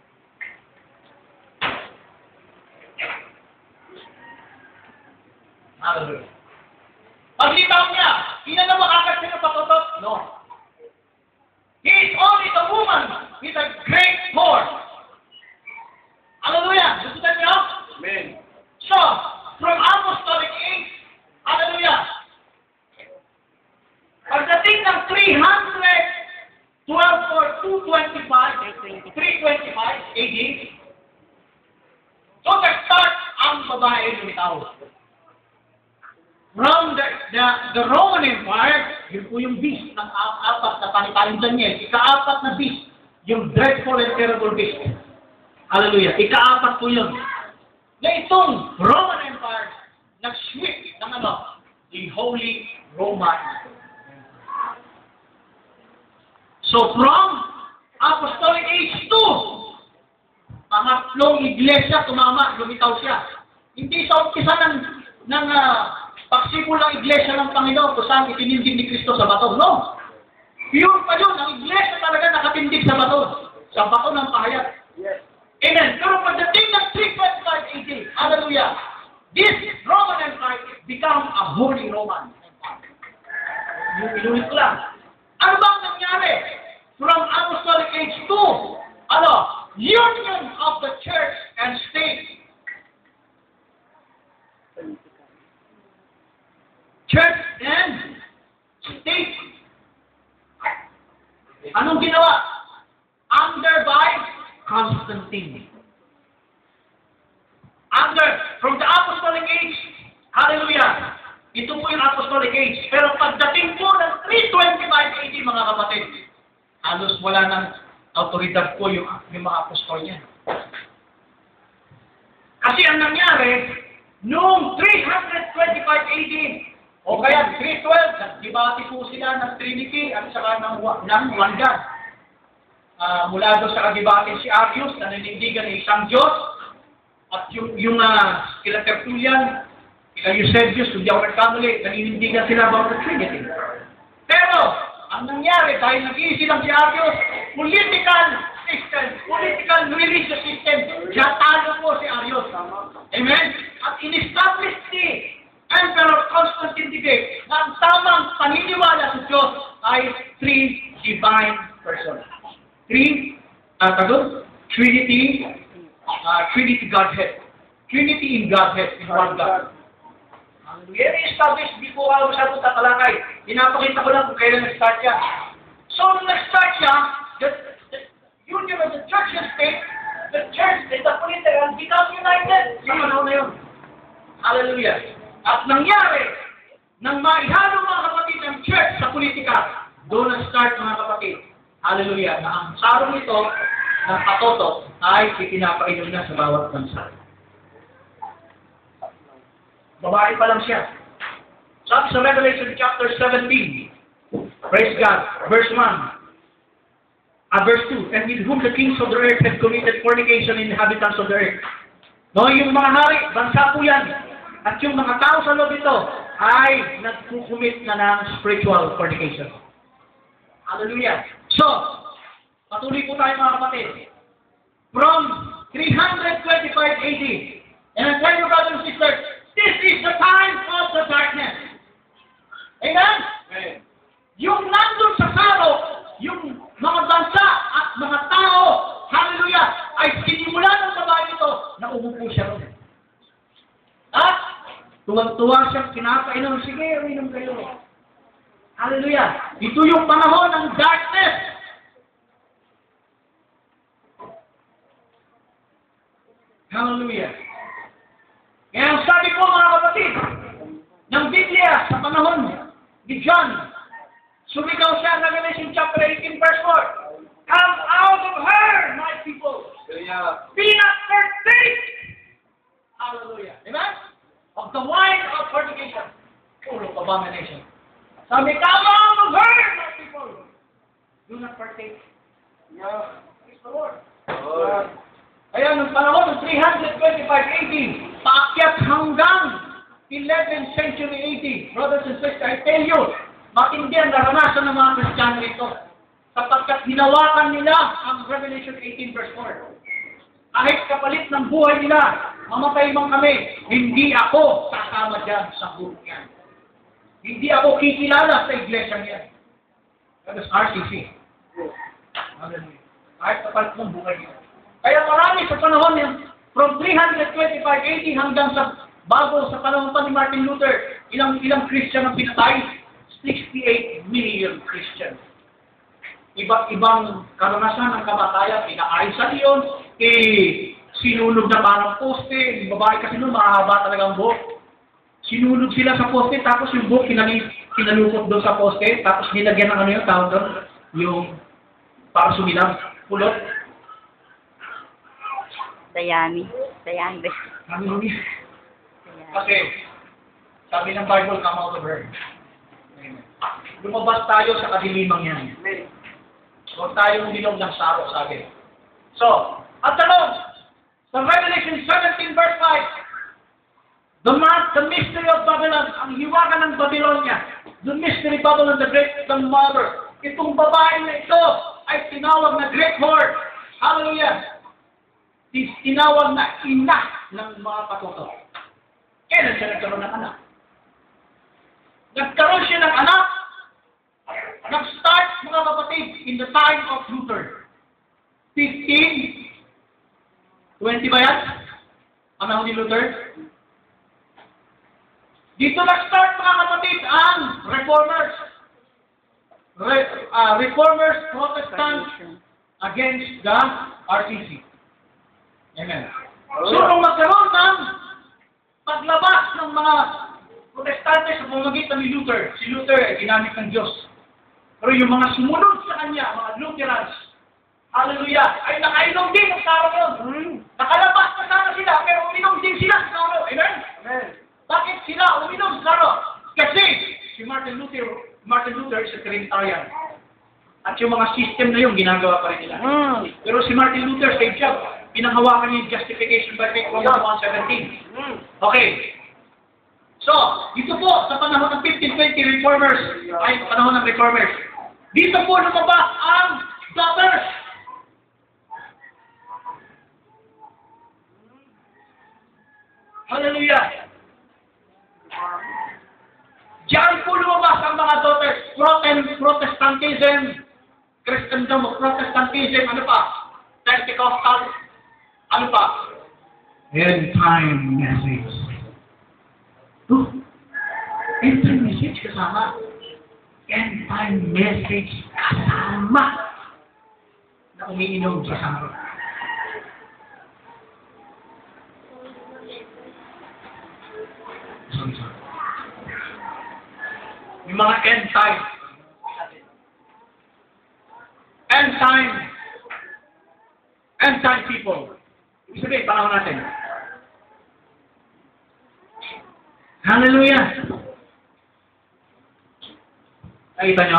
Hallelujah. Paglitaw niya, inanawag agad siya ng patutot? No. He is only the woman with a great horn. Hallelujah. Gusto niyo? Amen. So, from apostolic age, hallelujah. Pagdating ng 312 or 225, 325 AD, so nag-start ang babae lumitaw. From the Roman Empire, yun po yung beast ng apat na panitaling Daniel. Ika-apat na beast, yung dreadful and terrible beast. Hallelujah. Ika-apat po yun. Na itong Roman Empire, nag-sweep ng the Holy Roman. So from Apostolic Age 2, pangatlong iglesia, tumama, lumitaw siya. Hindi sa umpisa ng pagsipol ng iglesia ng Panginoon kung saan itinindig ni Kristo sa bato. No. Pure pa yun. Ang iglesia talaga nakatindig sa bato. Sa bato ng pahayag. Yes. Amen. Pero pagdating ng 325 AD, hallelujah, this Roman Empire become a Holy Roman Empire. Yung inulit ko lang. Ano bang nangyari? From Apostolic Age 2, union of the church and state. Church and state. Anong ginawa? Under by Constantine. From the Apostolic Age, hallelujah, ito po yung Apostolic Age. Pero pagdating po ng 325 AD, mga kapatid, halos wala ng autoridad po yung mga apostol niya. Kasi ang nangyari, noong 325 AD, o kaya 312, nagdebate po sila ng Trinity at saka ng One God. Mula doon sa kagibate si Arius, na nanindigan ng isang Diyos, at yung kila Tertullian, kila Eusebius, kung di ako nagkamali, nanindigan sila about the Trinity. Pero, ang nangyari, dahil nag-iisilang si Arius, political religious system, talo po si Arius. Amen? At in-establish ni Emperor Constantine the Great na ang tamang paniniwala sa Diyos ay three divine persons. Trinity Godhead. Trinity in Godhead, in one God. I-establish before ako masyadong tatalakay. Pinapakita ko lang kung kailan nag-start siya. So, nung nag-start siya, the union of the church and state, the church and the political become united. Sa panahon na yun. Hallelujah. At nangyari, nang maihalo mga kapatid ng church sa politika, doon na-start mga kapatid. Hallelujah. Na ang sarong ito ng patoto ay ipinapainom na sa bawat bansa. Babae pa lang siya. Sabi sa Revelation chapter 17, praise God, verse 1, verse 2, and with whom the kings of the earth have committed fornication in the inhabitants of the earth. No, yung mga hari, bansa po yan. At yung mga tao sa loob ito ay nagkukumit na ng spiritual fornication. Hallelujah. So, patuloy po tayo mga kapatid. From 325 AD, and I tell you brothers and sisters, this is the time of the darkness. Amen? Amen. Yung nandun sa saro, yung mga bansa at mga tao, hallelujah, ay sinimula ng babae ito na umupo siya ron. At tuwang-tuwa siyang kinapainom, sige, uminom kayo. Hallelujah. Ito yung panahon ng darkness. Hallelujah. Kaya ang sabi ko mga kapatid, ng Biblia sa panahon ni John, sumigaw siya ng Revelation chapter 18 verse 4. Come out of her, my people. Be not partake. Hallelujah. Amen? Of the wine of fornication. Full of abomination. Sabi, come out of her, my people. Do not partake. Praise the Lord. Kaya nung panahon ng 325 AD, paakyat hanggang 11th century AD, brothers and sisters, I tell you, matindi ang naranasan ng mga Kristiyano ito. Sapagkat hinawakan nila ang Revelation 18 verse 4. Kahit kapalit ng buhay nila, mamatay man kami, hindi ako sasama dyan sa group yan. Hindi ako kikilala sa iglesia niya. That is RCC. Hallelujah. Kahit kapalit ng buhay nila. Kaya marami sa panahon niya, from 325 AD hanggang sa bago sa panahon pa ni Martin Luther, ilang Christian ang pinatay? 68 million Christians. Iba't ibang karanasan ng kamatayan, inaaysan yun, sinulog na parang poste, yung babae kasi noon, mahaba talaga ang buhok. Sinulog sila sa poste, tapos yung buhok kinalukot doon sa poste, tapos nilagyan ng ano yung tawag doon, yung para sumilang, pulot. Dayani. Hallelujah. Kasi, sabi ng Bible, come out of her. Amen. Lumabas tayo sa kadilimang yan. Huwag tayong bilog ng saro, sabi. So, at tanong, sa Revelation 17 verse 5, the mystery of Babylon, ang hiwaga ng Babylonia, the mystery Babylon, the great, the mother, itong babae na ito ay tinawag na great whore. Hallelujah. Tinawag na ina ng mga patuto. Kailan siya nagkaroon ng anak? Nagkaroon siya ng anak. Nag-start, mga kapatid, in the time of Luther. 1520 ba yan? Panahon ni Luther? Dito nag-start, mga kapatid, ang Reformers. Reformers, Protestants, against the RCC. Amen. So, nung magkaroon ng paglabas ng mga Protestante sa pamamagitan ni Luther, si Luther ay ginamit ng Diyos. Pero yung mga sumunod sa kanya, mga Lutherans, hallelujah, ay nakainom din ng saro yun. Nakalabas na sana sila, pero uminom din sila sa saro. Amen? Amen. Bakit sila uminom sa saro? Kasi si Martin Luther is a Trinitarian. At yung mga system na yun, ginagawa pa rin nila. Pero si Martin Luther, saved siya. Pinanghawakan niya yung justification by faith, Romans 1:17. Okay. So, dito po, sa panahon ng 1520 Reformers, ay panahon ng Reformers, dito po lumabas ang daughters. Hallelujah. Diyan po lumabas ang mga daughters. Protestantism, Christendom, Protestantism, ano pa? Pentecostal, ano pa? End time message. End time message kasama. End time message kasama. Na umiinom sa saro. Yung mga end time. End time. End time people. Ibig sabihin, panahon natin. Hallelujah! Nakita nyo?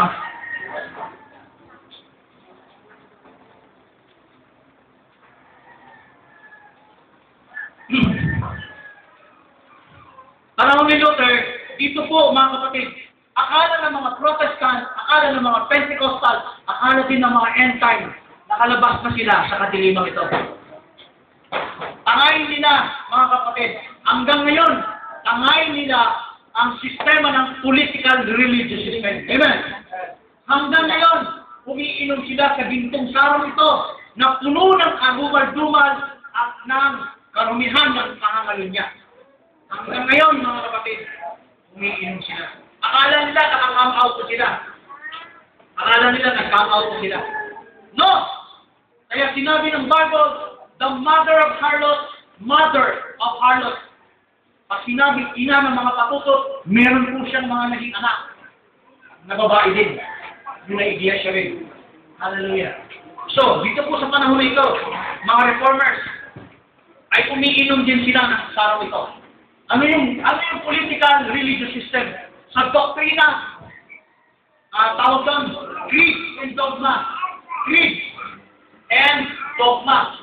Panahon ni Luther, dito po mga kapatid, akala ng mga Protestant, akala ng mga Pentecostal, akala din ng mga end time, nakalabas na sila sa kadilimang ito. Tangayin nila, mga kapatid, hanggang ngayon, tangayin nila ang sistema ng political religious system. Amen? Hanggang ngayon, umiinom sila sa gintong sarong ito na puno ng karumal-dumal at ng karumihan ng pangangalunya. Hanggang ngayon, mga kapatid, umiinom sila. Akala nila nakakam out ko sila. Akala nila nag-come out ko sila. No! Kaya sinabi ng Bible, the mother of harlots mother of harlots. Pag sinabing ina ng mga patutot, meron po siyang mga naging anak na babae din. Yung na-iglesia rin. Hallelujah. So, dito po sa panahon na ito, mga reformers, ay umiinom din sila ng saraw ito. Ano yung political religious system? Sa doktrina, tawag doon, creed and dogma. Creed and dogma.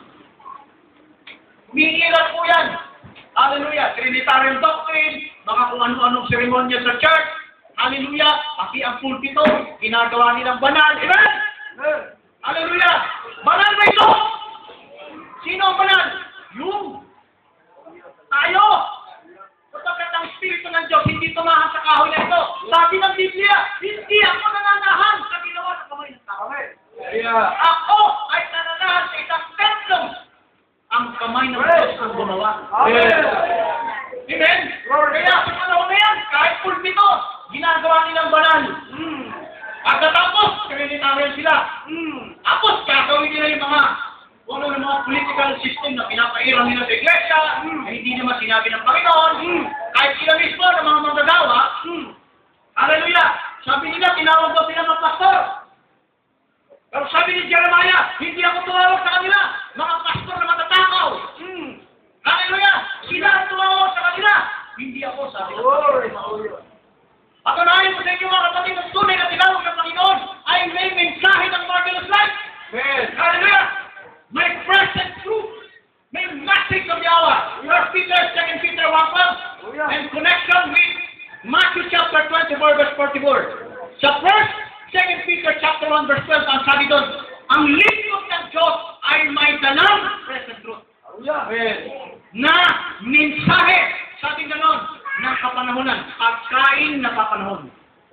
Umiilan po yan. Hallelujah. Trinitarian doctrine, mga kung ano-anong seremonya sa church. Hallelujah. Pati ang pulpito, ginagawa nilang banal. Amen? Hallelujah. Banal ba ito? Sino ang banal? Yung tayo. Kapagkat ang Espiritu ng Diyos hindi tumahan sa kahoy na ito. Sabi ng Biblia, hindi ako nananahan sa ginawa ng kamay ng tao. Ako ay nananahan sa isang templo. Ang kamay ng Diyos ang gumawa. Amen? Kaya sa panahon na yan, kahit pulpito, ginagawa nilang banal. Pagkatapos, trinitarian sila. Tapos, gagawin nila yung mga political system na pinapairan nila sa iglesia, na hindi naman sinabi ng Panginoon, kahit sila mismo ng mga manggagawa, hallelujah, sabi nila, tinawag daw sila ng pastor. Pero sabi ni Jeremiah, hindi ako tumawag sa kanila, mga pastor na matatakaw. Hallelujah, sila ang tumawag sa kanila, hindi ako, sabi ng Panginoon. Patunayan ko sa inyo mga kapatid, ang tunay na tinawag ng Panginoon ay may mensahe ng marvelous life. Hallelujah! May present truth. May message of Yahweh. 1 Peter, 2 Peter 1:12. And connection with Matthew chapter 24, verse 44. Sa 2 Peter chapter 1, verse 12, ang sabi doon, ang lingkod ng Diyos ay may dalang present truth. Na mensahe, sabi ganon, ng kapanahonan, pagkain na papanahon.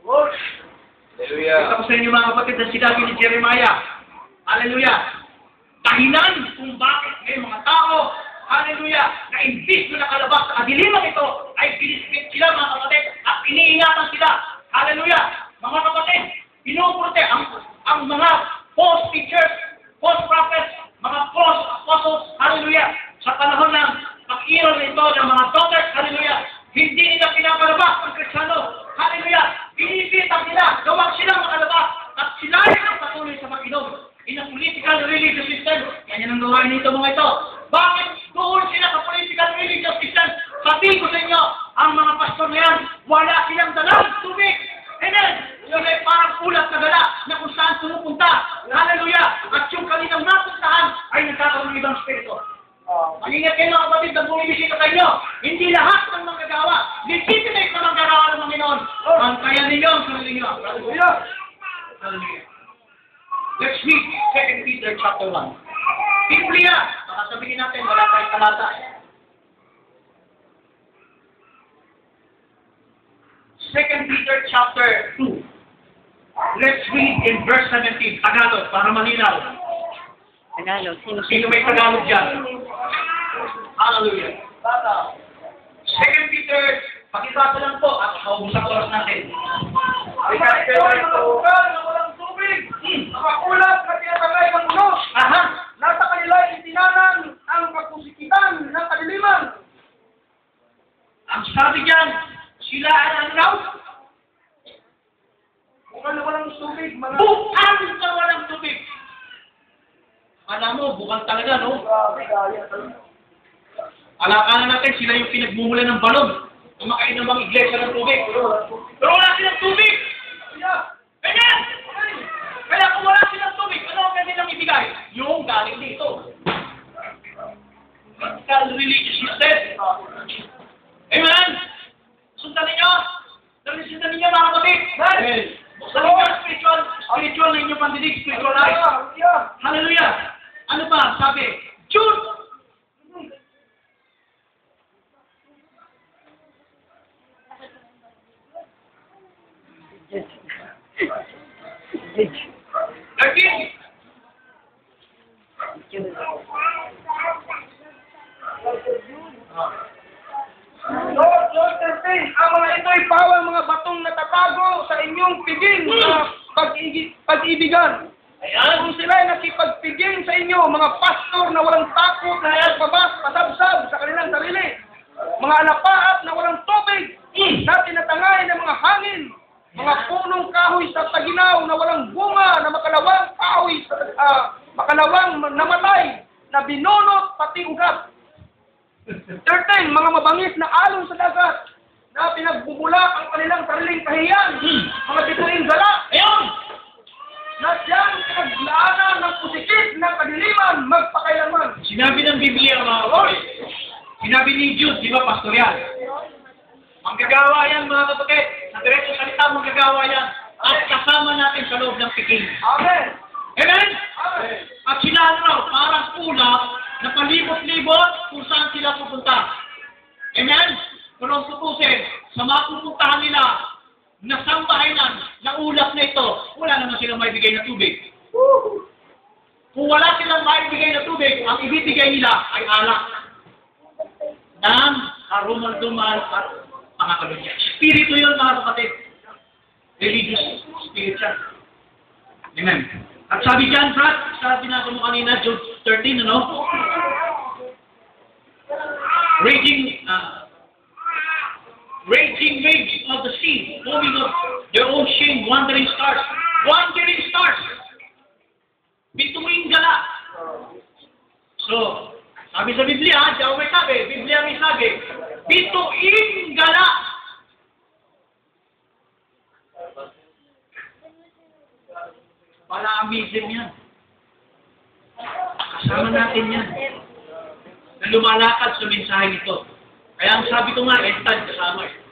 Ito ko sa inyo mga kapatid na sinabi ni Jeremiah. Hallelujah. Dahilan kung bakit may mga tao, hallelujah, na imbis na nakalabas sa kadiliman ito, ay pinispit sila mga kapatid at iniingatan sila. Hallelujah. Mga kapatid, pinuprote ang mga false teachers, false prophets, mga false apostles, hallelujah, sa panahon ng pag-iral nito ng mga daughters, hallelujah, hindi nila pinakalabas ang Kristiyano. Hallelujah! Iniipitan nila, gawag silang makalabas at sila ang patuloy sa mag-inom. In a political religious system, yan ang gawain nito mga ito. Bakit doon sila sa political religious system? Sabihin ko sa inyo, ang mga pastor na yan, wala silang dalang tubig. Amen! Yun ay parang ulat na gala na kung saan pumupunta. Hallelujah! At yung kanilang napuntahan ay nagkakaroon ng ibang spirito. Malingat kayo mga kapatid na bumibisita sa inyo. Hindi lahat ng manggagawa. Legitimate na manggagawa ng Panginoon. Ang kaya ninyo ang sarili nyo. Hallelujah! Hallelujah! Let's read 2 Peter chapter 1. Biblia! Baka sabihin natin, wala tayong talata. 2 Peter chapter 2. Let's read in verse 17. Tagalog, para malinaw. Tagalog. Sino may Tagalog dyan? Hallelujah. 2 Peter, pakibasa lang po at maubusan oras natin. Walang tubig, nakakulat na tinatangay ng unos. Aha! Nasa kanila itinanan ang kapusikitan ng kadiliman. Ang sabi dyan, sila ay ang raw, Kung walang tubig, mga... bukal ka walang tubig. Alam mo, bukal talaga, no? Alakalan natin, sila yung pinagmumula ng balon. Kumakain ng mga iglesia ng tubig. Pero wala silang tubig! Ganyan! Kaya kung wala silang tubig, ano ang pwede nang ibigay? Yung galing dito. Political religious system. Amen? Sundan ninyo? Sundan ninyo mga kapatid? Buksan ninyo ang spiritual na inyong pandidig, spiritual life. Hallelujah! Ano ba? Sabi, Jude! Lord 13, ang mga ito ay pawang mga batong natatago sa inyong piging na pag-ibigan. Ayan. Kung sila'y nakipagpiging sa inyo, mga pastor na walang takot na nagpabas, pasabsab sa kanilang sarili, mga alapaat na walang tubig, na tinatangay ng mga hangin, mga punong kahoy sa taginaw na walang bunga, na makalawang kahoy, makalawang namatay, na binunot pati ugat. 13, mga mabangis na alon sa dagat, na pinagbubula ang kanilang sariling kahiyan, mga bituing gala, Ayun! na siyang pinaglaanan ng pusikit ng kadiliman magpakailanman. Sinabi ng Biblia, mga kapatid. Sinabi ni Jude, di ba, pastor yan? Manggagawa yan, mga kapatid. Sa diretso salita, manggagawa yan. At kasama natin sa loob ng piking. Amen. Amen? Amen. At sila raw, parang ulap na palibot-libot kung saan sila pupunta. Amen? Pero tutusin, sa mga pupuntahan nila, na sambahayan, na ulap na ito, wala naman silang maibigay na tubig. Kung wala silang maibigay na tubig, ang ibibigay nila ay alak. Ng karumal-dumal at mga kalunya. Spirito yun, mga kapatid. Religious spirit siya. Amen. At sabi dyan, Brad, sabi natin mo kanina, Job 13, ano? Raging waves of the sea, moving of their own shame, wandering stars. Wandering stars! Bituing gala. So, sabi sa Biblia, di ako may sabi, Biblia may sabi, bituing gala. Pala-amazing yan. Kasama natin yan. Na lumalakad sa mensahe ito. Kaya ang sabi ko nga, entad kasama eh.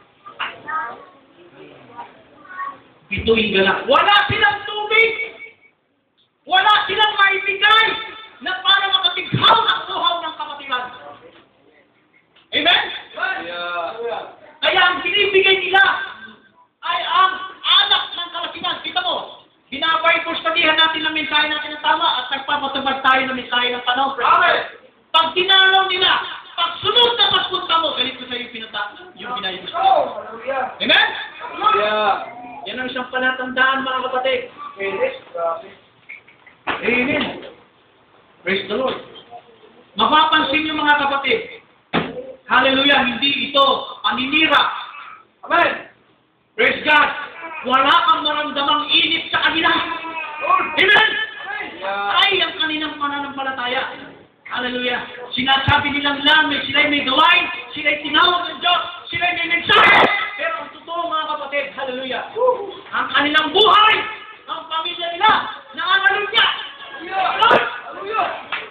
Bituing gala. Wala silang tubig! Wala silang maibigay na para makatighaw ang buhaw ng kapatiran. Amen? Kaya ang binibigay nila ay ang alak ng kalasinan. Kita mo, binabay-puspatihan natin ang mensahe natin ng tama at nagpapatabag tayo ng mensahe ng panahon. Amen! Pag dinalaw nila, pag sunod na paspunta mo, galit ko sa iyo yung binayos. Amen? Yan ang isang palatandaan, mga kapatid. Amen. Praise the Lord. Mapapansin niyo, mga kapatid, hallelujah, hindi ito paninira. Amen. Praise God. Wala kang maramdamang init sa kanila. Amen. Ay, ang kanilang pananampalataya. Hallelujah. Sinasabi nilang lang, sila'y may gawain, sila'y tinawag ng Diyos, sila'y may mensahe. Pero ang totoo, mga kapatid, hallelujah, ang kanilang buhay, ang pamilya nila, nangangalunya. Hallelujah.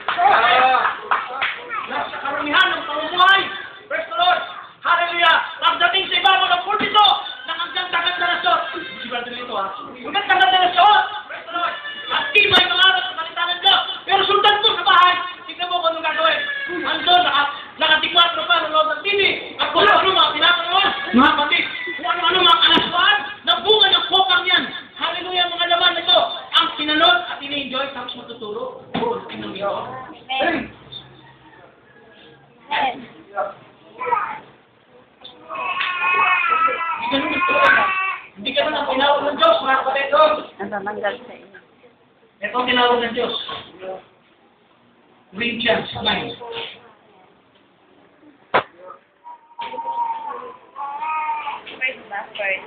Nasa karamihan ng pamumuhay. Praise the Lord. Hallelujah. Pagdating sa ibabaw ng pulpito, nakaganda-ganda na suot. Si brother nito, ha? Maganda-ganda na suot. Praise the Lord. At tibay mangarap sa salita ng Diyos. Pero sundan ko sa bahay, tignan mo kung anong gagawin. Andun, nakatikwato pa, nanonood ng TV. At kung ano mga pinapanood, mga kapatid, kung ano mga kalaswaan, na bunga ng kopang yan. Hallelujah, mga laman nito. Ang pinanood at ini-enjoy, tapos matuturo. Oh, tingnan niyo. Amen. Amen. Hindi ganun ito. Hindi ganun ang tinawag ng Diyos, mga kapatid. Natatanggal sa inyo. Ito ang tinawag ng Diyos. Corinthians 9. First ba? First.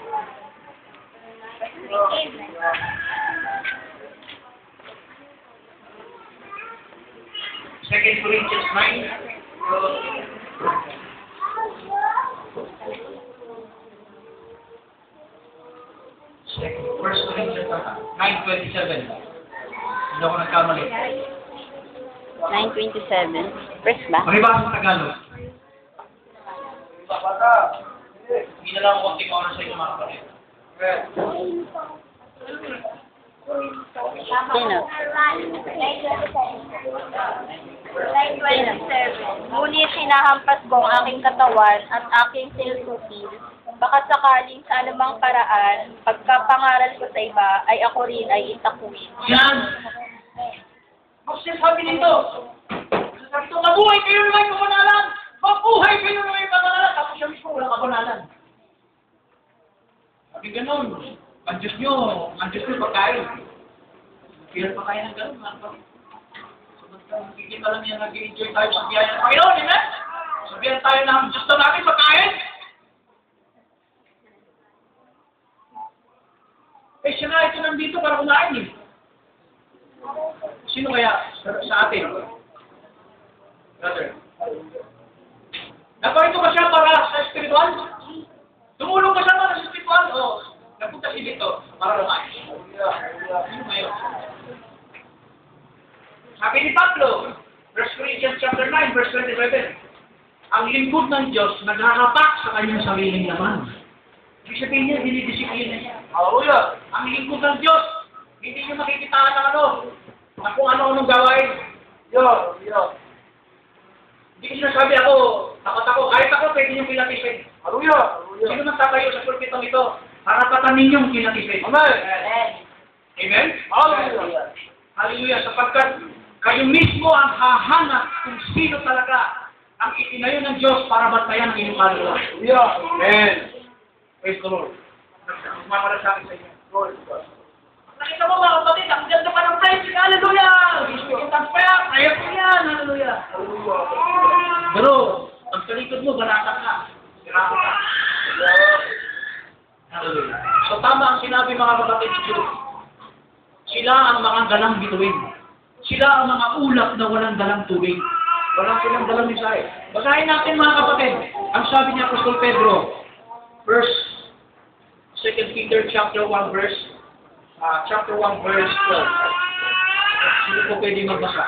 Second Corinthians 9. First Corinthians 9:27. Hindi ako nagkamali. 9:27. Press ba? Pakibasa sa Tagalog. Hindi na lang ako konting oras sa inyo, mga kapatid. Sino? Ngunit hinahampas ko ang aking katawan at aking sinusutil. Baka sakaling sa anumang paraan, pagkapangaral ko sa iba, ay ako rin ay itakuin. Yan! Ang sinasabi nito, sabi ito, mabuhay kayo na may kabanalan! Mabuhay kayo na may kabanalan! Tapos siya mismo walang kabanalan. Sabi ganun, ang Diyos nyo pagkain. Feel pa kayo ng gano'n, mga kapatid. So, basta makikita lang yan, nag-enjoy tayo sa biyaya ng Panginoon, amen? Sabihan tayo na ang Diyos na natin pagkain. Eh, siya nga ito nandito para kumain eh. Sino kaya sa atin? Brother. Naparito ba siya para sa spiritual? Tumulong ba siya para sa spiritual? O napunta siya dito para kumain? Sino ngayon? Sabi ni Pablo, 1 Corinthians chapter 9, verse 27, ang lingkod ng Diyos naghahapak sa kanyang sariling laman. Ibig sabihin niya, dinidisiplina niya. Hallelujah! Ang lingkod ng Diyos, hindi niyo makikitaan ng na kung ano-anong gawain. Hindi ko sinasabi ako, takot ako, kahit ako, pwede niyong kilatisin. Hallelujah! Sino man tatayo sa pulpitong ito, karapatan ninyong kilatisin. Amen! Amen? Hallelujah! Hallelujah! Sapagkat kayo mismo ang hahanap kung sino talaga ang itinayo ng Diyos para bantayan ang inyong kaluluwa. Hallelujah! Amen! Praise the Lord. Mamalasakit sa inyo. Lord God. Nakita mo mga kapatid, ang ganda pa ng praise. Hallelujah! Isipin prayer, prayer ko yan. Hallelujah! Pero, ang talikod mo, banata ka. Sirako ka. Hallelujah. So tama ang sinabi mga kapatid sa Diyos. Sila ang mga dalang bituin. Sila ang mga ulap na walang dalang tubig. Walang silang dalang mensahe. Basahin natin mga kapatid. Ang sabi niya Apostol Pedro, verse 2 Peter chapter 1 verse 12. Sino po pwede magbasa?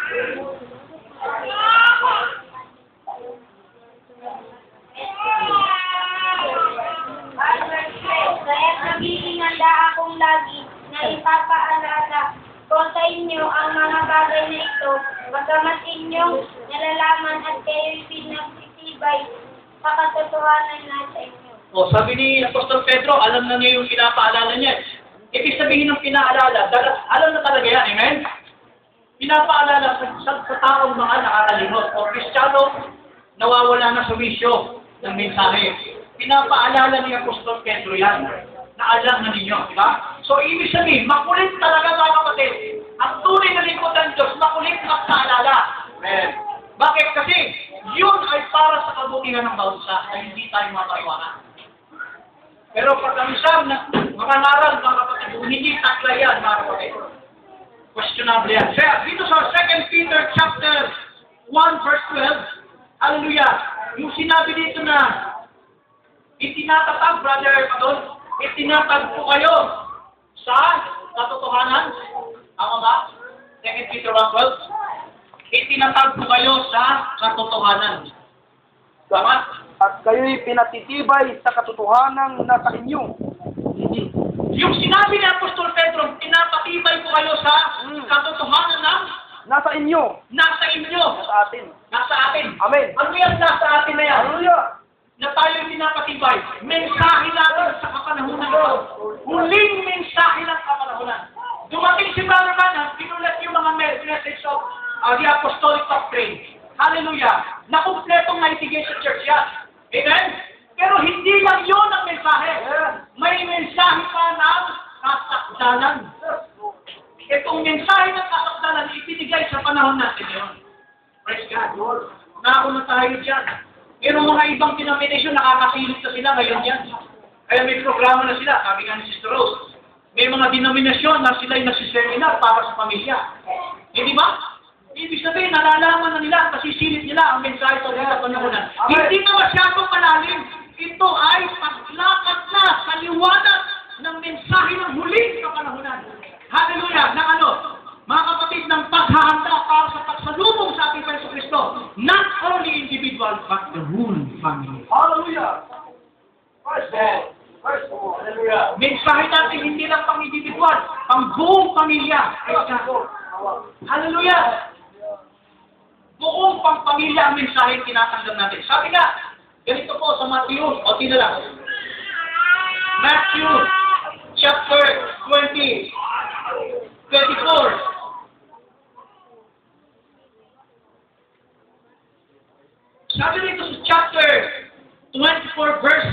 Kaya nagiging handa akong lagi na ipapaalala ko sa inyo ang mga bagay na ito, bagamat inyong nalalaman at kayo'y pinagsisibay sa katotohanan na sa inyo. O, sabi ni Apostol Pedro, alam na niya yung pinapaalala niya. Ibig sabihin ng pinaalala, alam na talaga yan, amen? Pinapaalala sa taong mga nakakalimot o Kristiyano, nawawala na sa wisyo ng mensahe. Pinapaalala ni Apostol Pedro yan, na alam na ninyo, di ba? So, ibig sabihin, makulit talaga mga kapatid. Ang tunay na lingkod ng Diyos, makulit magpaalala. Amen. Bakit? Kasi, yun ay para sa kabutihan ng bawat isa, ay hindi tayo mapaiwanan. Pero pag ang isang mga ngaral, mga kapatid, hindi takla yan, mga kapatid. Questionable yan. Dito sa 2 Peter chapter 1 verse 12, hallelujah, yung sinabi dito na, itinatatag, brother Padon, itinatag po kayo sa katotohanan. Tama ba? 2 Peter 1:12. Itinatag po kayo sa katotohanan. Tama? At kayo'y pinatitibay sa katotohanan na sa inyo. Hindi. Yung sinabi ni Apostol Pedro, pinapatibay po kayo sa katotohanan ng Nasa inyo. nasa inyo. Nasa atin. Nasa atin. Amen. Ano yan nasa atin na yan? Hallelujah. Na tayo'y pinapatibay. Mensahe natin sa kapanahunan ito. Huling mensahe ng kapanahunan. Dumating si Brother Mann, pinulat yung mga message of the Apostolic Doctrine. Hallelujah. Nakumpletong naitigay sa church yan. Amen? Pero hindi lang yun ang mensahe. May mensahe pa ng kasakdalan. Itong mensahe ng kasakdalan, itinigay sa panahon natin yun. Praise God. Nauna tayo dyan. Pero mga ibang denomination, nakakasilip na sila ngayon yan. Kaya may programa na sila, sabi nga ni Sister Rose. May mga denominasyon na sila'y nagsiseminar para sa pamilya. Hindi ba? Ibig sabihin, nalalaman na nila, nasisilip nila ang mensahe sa panahonan. Hindi na masyadong malalim. Ito ay paglakad na sa liwanag ng mensahe ng huling kapanahonan. Hallelujah! Ng ano? Mga kapatid, ng paghahanda para sa pagsalubong sa ating Panginoon Kristo. Not only individual, but the whole family. Hallelujah. First of all. Hallelujah. Mensahe natin hindi lang pang individual, pang buong pamilya. Hallelujah! Buong pang pamilya ang mensahe tinatanggap natin. Sabi nga, ganito po sa Matthew, o tinala. Matthew chapter 20, 24. Sabi dito sa chapter 24 verse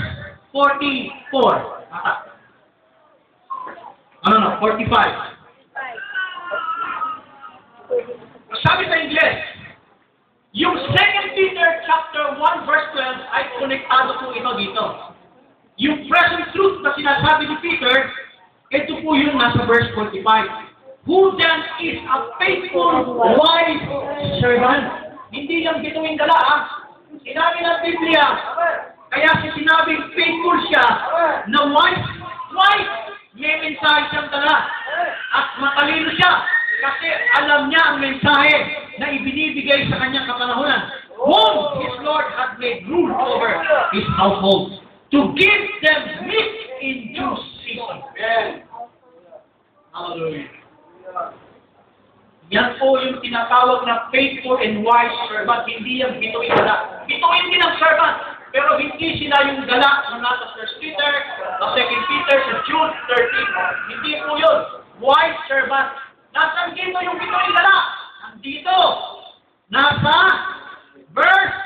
44. 45. sabi sa Ingles, yung 2 Peter chapter 1 verse 12 ay konektado po ito dito. Yung present truth na sinasabi ni Peter, ito po yung nasa verse 45. Who then is a faithful, wise servant? Hindi lang bituin gala, ha? Sinabi ng Biblia, kaya sinabing faithful siya na wise, may mensahe siyang dala. At matalino siya kasi alam niya ang mensahe na ibinibigay sa kanyang kapanahunan. Whom his Lord had made rule over his household to give them meat in due season. Hallelujah. Yan po yung tinatawag na faithful and wise servant. Hindi yung bituin gala. Bituin din ang servant. Pero hindi sila yung gala na nasa 1 Peter, sa 2 Peter, sa Jude 13. Hindi po yun. Wise servant. Nasaan dito yung bituin gala? Nandito. Nasa verse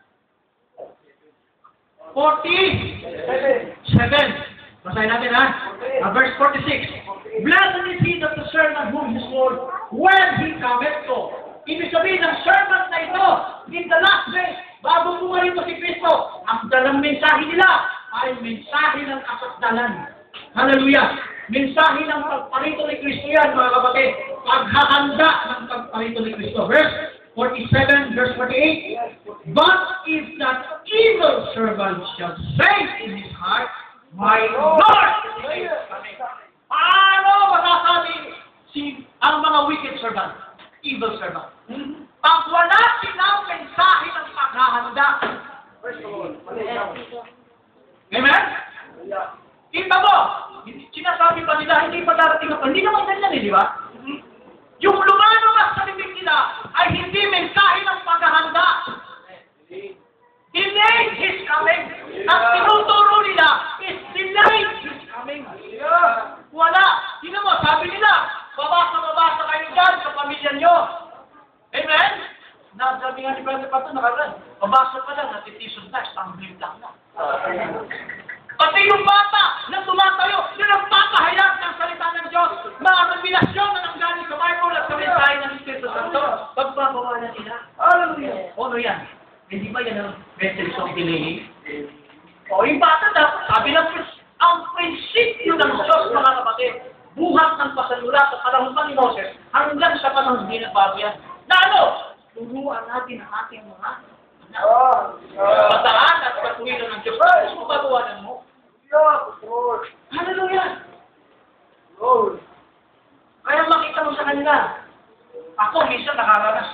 47. Basahin natin, ha? Verse 46. Blessed is he that the servant whom his Lord, when he cometh to. Ibig sabihin ng servant na ito, in the last day, bago pumarito si Kristo, ang dalang mensahe nila ay mensahe ng kasakdalan. Hallelujah! Mensahe ng pagparito ni Kristo yan, mga kapatid. Paghahanda ng pagparito ni Kristo. Verse 47, verse 48. But if that evil servant shall say in his heart, my Lord is coming. Paano masasabi ang mga wicked servant, evil servant? Pag wala silang mensahe ng paghahanda. Amen? Kita mo, sinasabi pa nila, hindi pa darating ako. Hindi naman ganyan di ba? Yung lumalabas sa bibig nila ay hindi mensahe ng paghahanda. Delayed his coming. Ang tinuturo nila is delayed his coming. Wala. Sino mo, sabi nila, babasa kayo dyan sa pamilya nyo. Amen? Sabi nga ni Brother Pato, nakaraan, babasa pa lang, natitisod na, stumbling lang na. Pati yung bata na tumatayo, na nagpapahayag ng salita ng Diyos, mga revelasyon na nanggaling sa Bible at sa mensahe ng Espiritu Santo, pagbabawa na sila. Hallelujah! Ano yan? Hindi ba yan ang message of delaying? O yung bata dapat, sabi ng ang prinsipyo ng Diyos, mga kapatid, buhat ng pasalura sa panahon pa ni Moses, hanggang sa panahon din ng bago yan. Na ano? Turuan natin ang ating mga anak. Pataan at patuwilan ng Diyos. Tapos mo pagawanan mo. Hallelujah! Kaya makita mo sa kanila. Ako, minsan nakaranas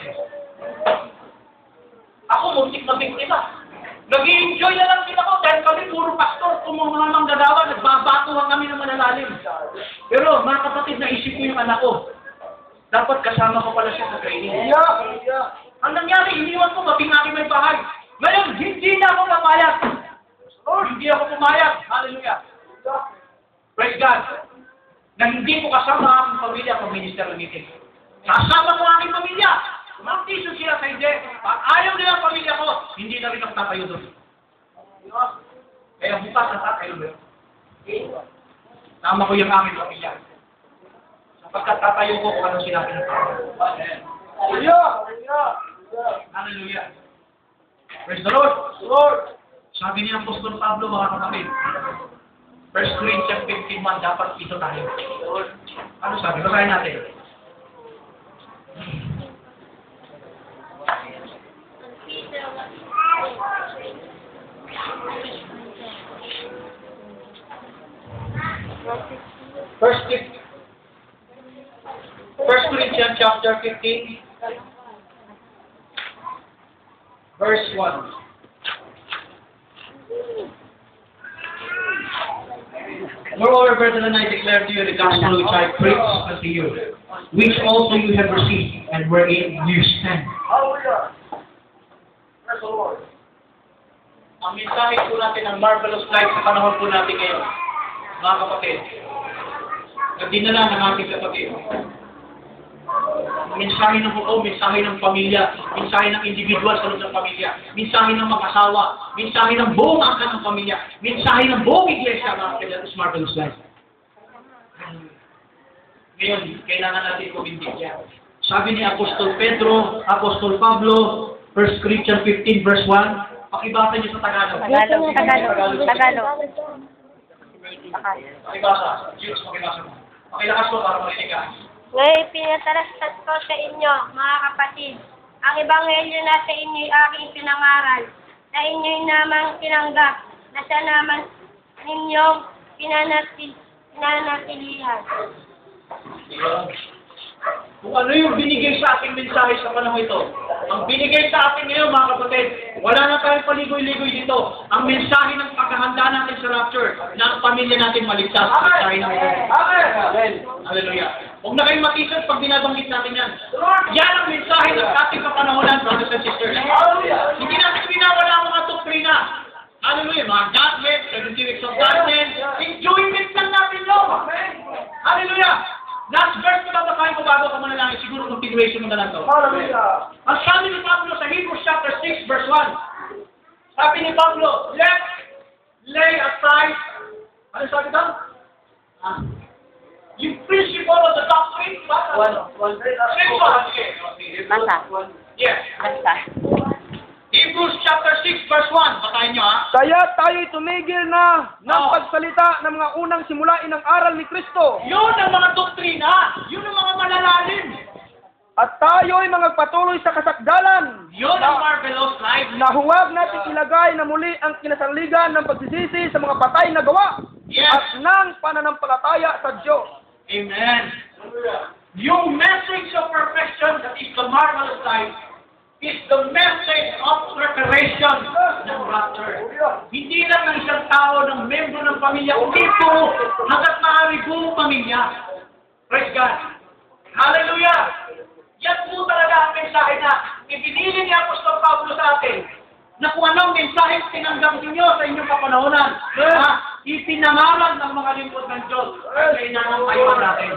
Ako, muntik na biktima. Nag-i-enjoy na lang din ako dahil kami puro pastor, kung mga manggagawa, nagbabatuhan kami ng malalalim. Pero mga kapatid, naisip ko yung anak ko. Dapat kasama ko pala siya sa training. Ang nangyari, iniwan ko, mabingaki may bahay. Ngayon, hindi na ako pumayag. Hindi ako pumayag. Hallelujah. Praise God. Na hindi ko kasama ang aking pamilya pag minister ng meeting. Kasama ko ang aking pamilya. Mag-tisyo sila sa hindi. Pag ayaw nila ang pamilya ko, hindi na rin ako tatayo doon. Kaya bukas na tatayo doon. Tama ko yung aking pamilya. Sapagkat tatayo ko kung anong sinabi ng Panginoon. Hallelujah. Praise the Lord. Sabi niya ng Apostol Pablo, mga kapatid, 1 Corinthians 15:1, dapat ito tayo. Ano sabi? Basahin natin. First Corinthians chapter 15, verse 1. Moreover, brethren, I declare to you the gospel which I preached unto you, which also you have received, and wherein you stand. Hallelujah! Praise the Lord. Ang mensahe po natin ng marvelous light sa panahon po natin ngayon, mga kapatid, na dinala ng ating kapatid. Mensahe ng buo, mensahe ng pamilya, mensahe ng individual sa loob ng pamilya, mensahe ng mag-asawa, mensahe ng buong angkan ng pamilya, mensahe ng buong iglesia, mga kapatid, at marvelous light. Ngayon, kailangan natin kumindig yan. Sabi ni Apostol Pedro, Apostol Pablo, 1 Corinthians 15 verse 1. Pakibasa niyo sa Tagalog. Tagalog. Pakibasa. Diyos, pakibasa mo. Pakilakas mo para marinig ka. Ngayon, pinatalastas ko sa inyo, mga kapatid. Ang ebanghelyo na sa inyo'y aking pinangaral, na inyo'y namang tinanggap, na sa naman ninyong pinanatilihan. Kung ano yung binigay sa ating mensahe sa panahon ito. Ang binigay sa atin ngayon, mga kapatid, wala na tayong paligoy-ligoy dito. Ang mensahe ng paghahanda natin sa rapture, na ang pamilya natin maligtas. Mensahe ng ito. Amen! Hallelujah. Huwag na kayong makisot pag binabanggit natin yan. Yan ang mensahe ng ating kapanahonan, brothers and sisters. Hindi natin pinawala ang mga doktrina. Hallelujah. Mga judgment, 70 weeks of judgment. Enjoyment lang natin yun. Hallelujah. Last verse na babasahin ko bago ka manalangin, siguro continuation mo na lang to. Ang sabi ni Pablo sa Hebrews chapter 6 verse 1. Sabi ni Pablo, lay aside, ano sabi ito? Yung principle of the doctrine, ba? Basta. Yes. Basta. Hebrews chapter 6 verse 1. Batayin nyo ha. Kaya tayo'y tumigil na ng pagsalita ng mga unang simulain ng aral ni Kristo. Yun ang mga doktrina. Yun ang mga malalalim. At tayo'y magpatuloy sa kasakdalan. Yun ang marvelous life. Na huwag natin ilagay na muli ang kinasanligan ng pagsisisi sa mga patay na gawa. Yes. At ng pananampalataya sa Diyos. Amen. Yung message of perfection that is the marvelous life is the message of preparation ng rapture. Hindi lang ng isang tao, ng membro ng pamilya, kundi po hanggat maaari buong pamilya. Praise God. Hallelujah. Yan po talaga ang mensahe na ibinili ni Apostol Pablo sa atin na kung anong mensahe tinanggap ninyo sa inyong kapanahonan. Ipinangalan ng mga lingkod ng Diyos at kailangan kayo natin.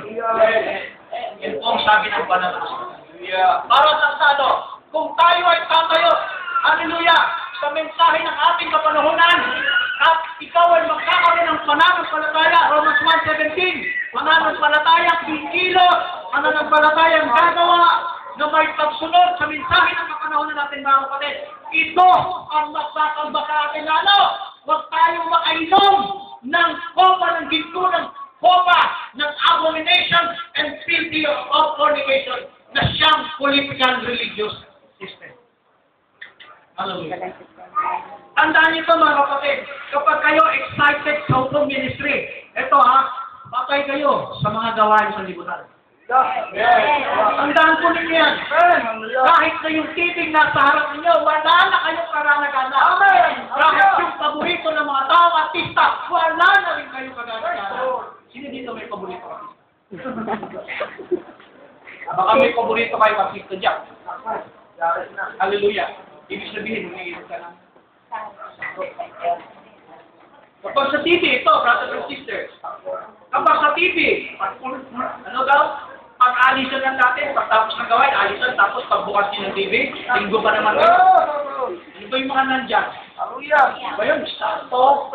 Yan po ang sabi ng banal. Para sa ano? Kung tayo ay tatayo, hallelujah, sa mensahe ng ating kapanahonan, at ikaw ay magkakaroon ng pananampalataya, Romans 1:17, pananampalatayang kikilos, pananampalatayang gagawa, na may pagsunod sa mensahe ng kapanahonan natin, mga kapatid. Ito ang magsasalba sa atin, ano? Huwag tayong makainom ng kopa ng ginto, ng kopa ng abomination and filthy of fornication, na siyang political religious system. Hallelujah. Tandaan niyo ito, mga kapatid, kapag kayo excited sa upong ministry, ito ha, patay kayo sa mga gawain sa libutan. Tandaan po ninyo yan. Kahit na yung titig nasa harap ninyo, wala na kayong karanagan. Kahit yung paborito ng mga tao, artista, wala na rin kayong karanagan. Sino dito may paborito artista? Baka may paborito kayo artista dyan. Hallelujah. Ibig sabihin, umiinom ka lang. Kapag sa TV, ito, brothers and sisters. Kapag sa TV, ano daw? Pag-alisan lang natin, pagtapos ng gawain, alisan, tapos pagbukas din ng TV, linggo pa naman kayo. Ano ba yung mga nandyan? Ano ba yun? Sakto.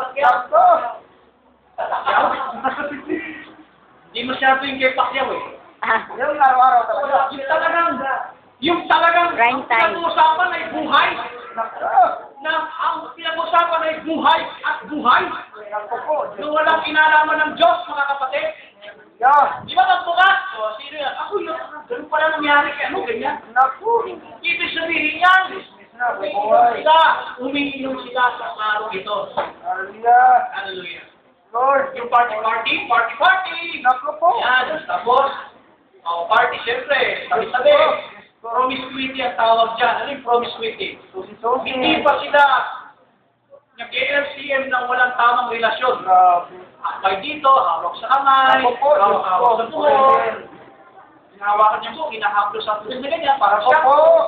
Hindi masyado yung kay Pacquiao eh. Yung talagang ang pinag-uusapan ay buhay. Ang pinag-uusapan ay buhay at buhay. Nung walang kinalaman ng Diyos, mga kapatid. Di ba nagbukas? O, sino yan? Ako yun. Ganun pala nangyari kay ano, ganyan. Ibig sabihin yan. Umiinom sila sa araw ito. Hallelujah. Yung party. Yan, tapos, party, syempre, sabi-sabi. Promiscuity ang tawag dyan. Ano yung promiscuity? Hindi pa sila nag-LCM ng walang tamang relasyon. Akbay dito, hawak sa kamay, hawak sa tuhod. Hinahawakan niya po, hinahaplo sa tuhod na ganyan, para siya.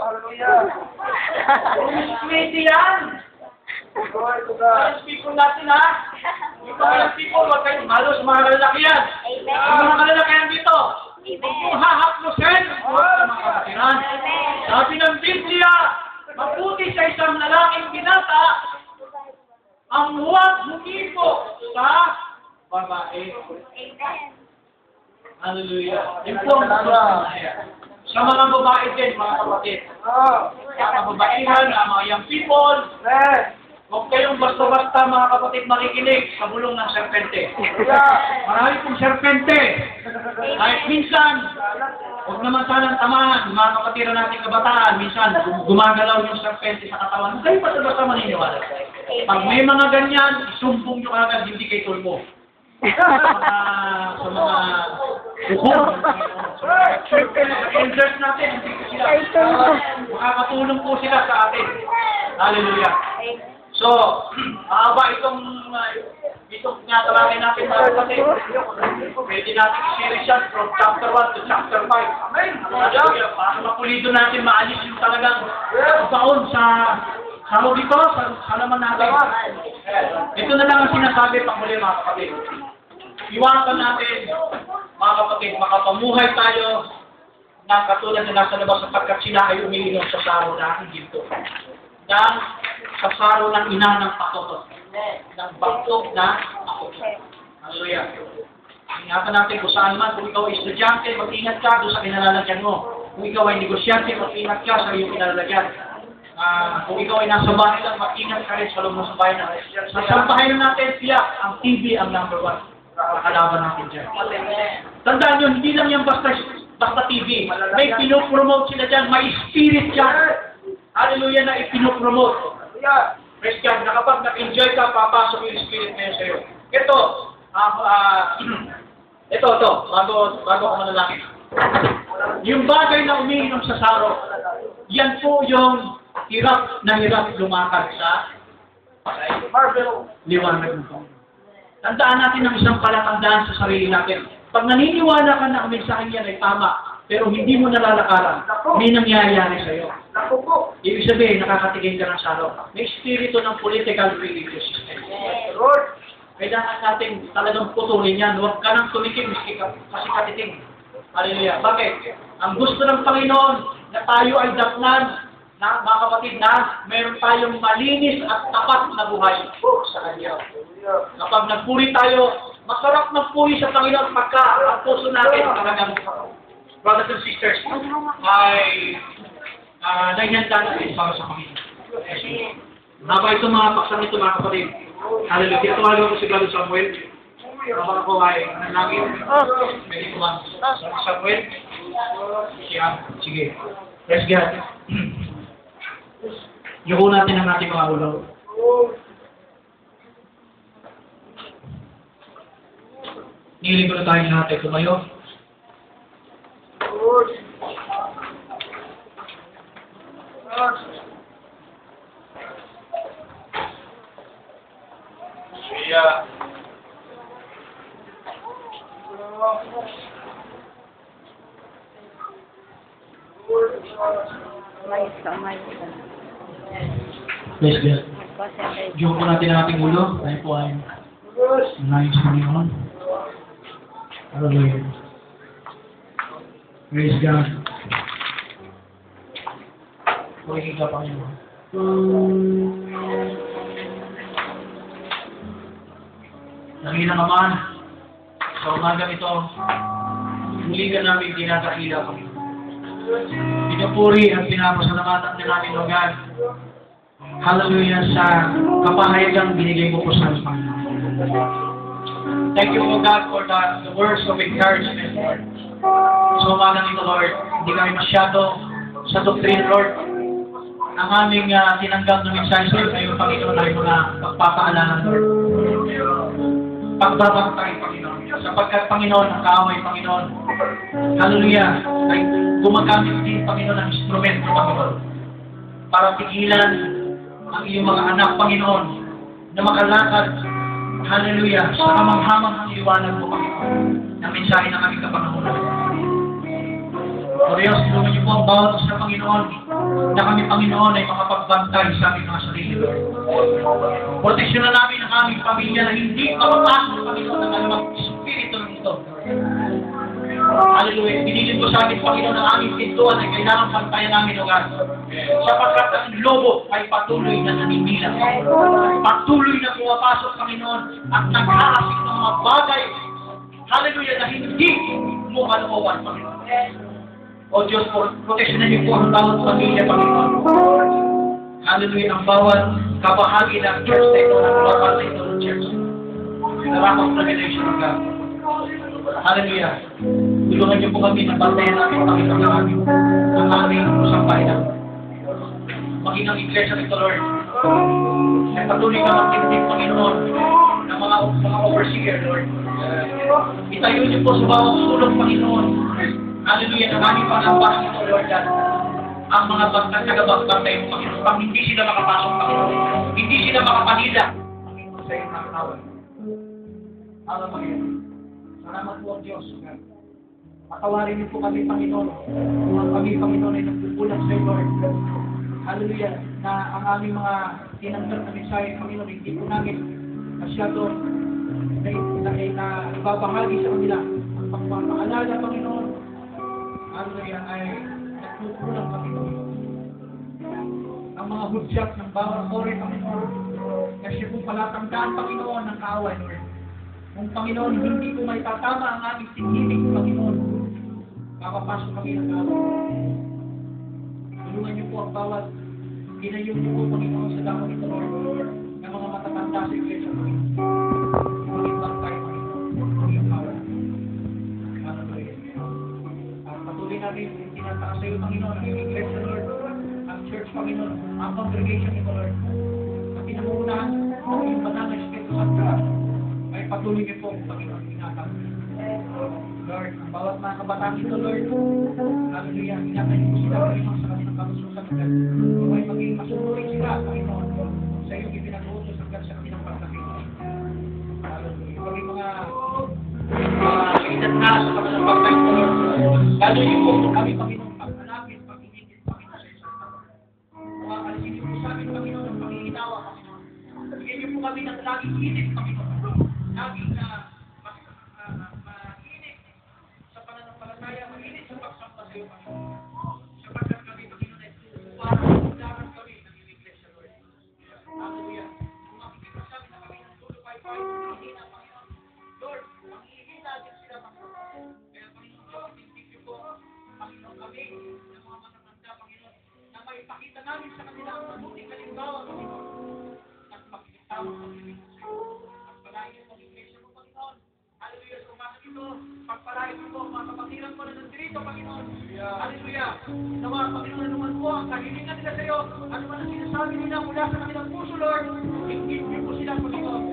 Promiscuity yan! Parang people natin ha? Yung mga people, huwag kayo malos mga kalalakihan. Yung mga kalalakihan dito, huwag mong hahaplosin sa mga kapatiran. Sabi ng Biblia, mabuti sa isang lalaking binata ang huwag humipo sa babae. Hallelujah. Yung po ang Sa mga babae din, mga kapatid. Ah, Sa mga babaihan, mga young people, yes. huwag kayong basta-basta mga kapatid makikinig sa bulong ng serpente. Yeah. Marami pong serpente. Kahit minsan, huwag naman sanang tamaan, mga kapatiran nating kabataan, minsan gumagalaw yung serpente sa katawan. Huwag kayo basta-basta maniniwala. Pag may mga ganyan, isumbong nyo agad, hindi kay tulpo. Sa mga hukom, sa mga elders natin, hindi ko sila. Makakatulong po sila sa atin. Hallelujah. So, mahaba itong tinatalakay natin mga kapatid. Pwede natin i-series yan from chapter 1 to chapter 5. Amen. Hallelujah. Para mapulido natin, maalis yung talagang baon sa halo dito, sa laman natin. Ito na lang ang sinasabi pang muli mga kapatid. Iwasan natin, mga kapatid, makapamuhay tayo ng katulad na nasa labas sapagkat sila ay umiinom sa saro na ginto. Ng sa saro ng ina ng pakotot. Ng bagtog na pakotot. Hallelujah. Ingatan natin kung saan man, kung ikaw ay estudyante, mag-ingat ka doon sa kinalalagyan mo. Kung ikaw ay negosyante, mag-ingat ka sa iyong kinalalagyan. Kung ikaw ay nasa bahay lang, mag-ingat ka rin sa loob ng bahay na. Sa bahay natin, siya, ang TV ang number 1. Nakalaban natin dyan. Tandaan nyo, hindi lang yan basta TV. May pinopromote sila dyan, may spirit dyan. Hallelujah na ipinopromote. Praise God, na kapag nag-enjoy ka, papasok yung spirit na yun sa'yo. Ito, bago ako manalangin. Yung bagay na umiinom sa saro, yan po yung hirap lumakad sa liwanag ng Panginoon. Tandaan natin ang isang palatandaan sa sarili natin. Pag naniniwala ka na ang mensahe yan ay tama, pero hindi mo nalalakaran, may nangyayari sa'yo. Ibig sabihin, nakakatigil ka ng saro. May espiritu ng political religious system. Kailangan natin talagang putulin yan. Huwag ka nang tumikim, kasi katiting. Hallelujah. Bakit? Ang gusto ng Panginoon na tayo ay datnan, na mga kapatid, na meron tayong malinis at tapat na buhay sa Kanya. Kapag nagpuri tayo, masarap magpuri sa Panginoon pagka ang puso natin talagang, brothers and sisters, ay naghihanda natin para sa Panginoon. Haba ito mga paksang ito mga kapatid. Hallelujah. Tinatawagan ko si Brother Samuel. Kapag ako ay nanangin, may ikuman sa Samuel. Sige. Praise God. Yuko natin ang ating mga ulo. Niling ko na tayo lahat ay tumayo. Yeah. Praise God. Diyon po natin ang ating ulo. Tayo po ay nangayos sa Panginoon. Hallelujah. Praise God. Purihin ka, Panginoon. Nangina naman, sa umagang ito, muli ka namin dinadakila, Panginoon. Pinupuri at pinapasalamatan na namin, O God. Hallelujah sa kapahayagang binigay mo po sa amin, Panginoon. Thank you, O God, for the words of encouragement, Lord. Sa umagang ito, Lord, hindi kami masyado sa doctrine, Lord. Ang aming tinanggap na mensahe sa iyo, Panginoon, ay mga pagpapaalala, Lord. Pagbabantay, Panginoon. Sapagkat, Panginoon, ang kaaway, Panginoon. Hallelujah. Ay gumagamit din, Panginoon, ng instrumento, Panginoon. Para pigilan ang iyong mga anak, Panginoon, na makalakad, hallelujah, sa kamanghamang ang liwanag mo, Panginoon, na mensahe ng aming kapangamulan. O Diyos, tulungan niyo po ang bawat sa Panginoon, na kami, Panginoon, ay makapagbantay sa aming mga sarili, Lord. Proteksyonan namin ang aming pamilya na hindi mapapasok, Panginoon, ng anumang espiritu ng ito. Hallelujah. Binigyan ko sa amin, Panginoon, ang aming pintuan ay kailangan pantayan namin, O God. Sapagkat ang lobo ay patuloy na naninila. Patuloy na pumapasok, Panginoon, at nag-aasik ng mga bagay, hallelujah, na hindi mo kalooban, Panginoon. O Diyos, proteksyonan niyo po ang bawat pamilya, Panginoon. Hallelujah, ang bawat kabahagi ng church na ito, ng local na ito ng church. The rock of revelation of God. Hallelujah. Tulungan niyo po kami na bantayan namin, Panginoon, ang aming usang bayan. Maging ang iglesia nito, Lord. Ay patuloy ka magtindig, Panginoon, ng mga overseer, Lord. Itayo niyo po sa bawat sulok, Panginoon. Hallelujah, ng aming panambas nito, Lord God. Ang mga tagabagbantay mo, Panginoon, pag hindi sila makapasok, Panginoon, hindi sila makapanila, Panginoon, sa iyong nakakawan. Alam mo yun. Salamat po ang Diyos. Patawarin niyo po kami, Panginoon. Kung kami, Panginoon, ay nagpupulang sa iyo, Lord. Hallelujah, na ang aming mga tinanggap na mensahe, Panginoon, hindi po namin masyado na ibabahagi sa kanila. Ang pagpapaalala, Panginoon, hallelujah, ay nagpupulang kami, Panginoon. Ang mga hudyat ng bawat ore, Panginoon, kasi po palatandaan, Panginoon, ng kaaway, Lord. Kung Panginoon, hindi ko may tatama ang aming sinhiling, Panginoon, makapasok kami ng kaaway. Tulungan niyo po ang bawat ginayon niyo po, Panginoon, sa damo nito, Lord, ng mga matatanda sa iglesia, Panginoon. Maging tayo, Panginoon, maging kaaway. Patuloy natin, tinataas sa iyo, Panginoon, ang iyong iglesia, Lord, ang church, Panginoon, ang congregation nito, Lord. Sa pinangunahan ng iyong banal na Espiritu Santo, ay patuloy niyo po, Panginoon, inatang. Lord, ang bawat mga kabataan nito, Lord, hallelujah, inatang niyo sila, Panginoon, sa kanilang kalususan, Lord. Huwag maging masunurin sila, Panginoon, sa iyong ipinag-uutos hanggang sa kanilang pagkakit. Hallelujah. Huwag yung mga kailan na sa kanilang pagkakit, Lord. Lalo niyo po kami, Panginoon, pagkalapit, pag-inigit, Panginoon, sa isang tao. Kalisin niyo po sa amin, Panginoon, ang panginginawa, Panginoon. Bigyan niyo po kami ng laging init, Panginoon. Laging mainit sa pananampalataya, mainit sa pagsamba sa iyo, Panginoon. Sapagkat kami, Panginoon, ay parang kami ng iyong iglesia, Lord. Hallelujah. Kung makikita sa amin na kami ng tulupay, pangihina, Panginoon. Lord, pangihina din sila, Panginoon. Kaya, Panginoon, Diyos, tindig niyo po, Panginoon, kami ng mga matatanda, Panginoon, na maipakita namin sa kanila ang mabuting halimbawa, Panginoon. At makikitawag kami sa iyo. Pagpalain niyo po ang iglesia mo, Panginoon. Hallelujah. Sa umaga ito, pagpalain niyo po ang mga kapatiran ko na nandito, Panginoon. Hallelujah. Nawa, Panginoon, anuman po ang kahilingan nila sa iyo, anuman ang sinasabi nila mula sa kanilang puso, Lord, hingin niyo po sila, Panginoon.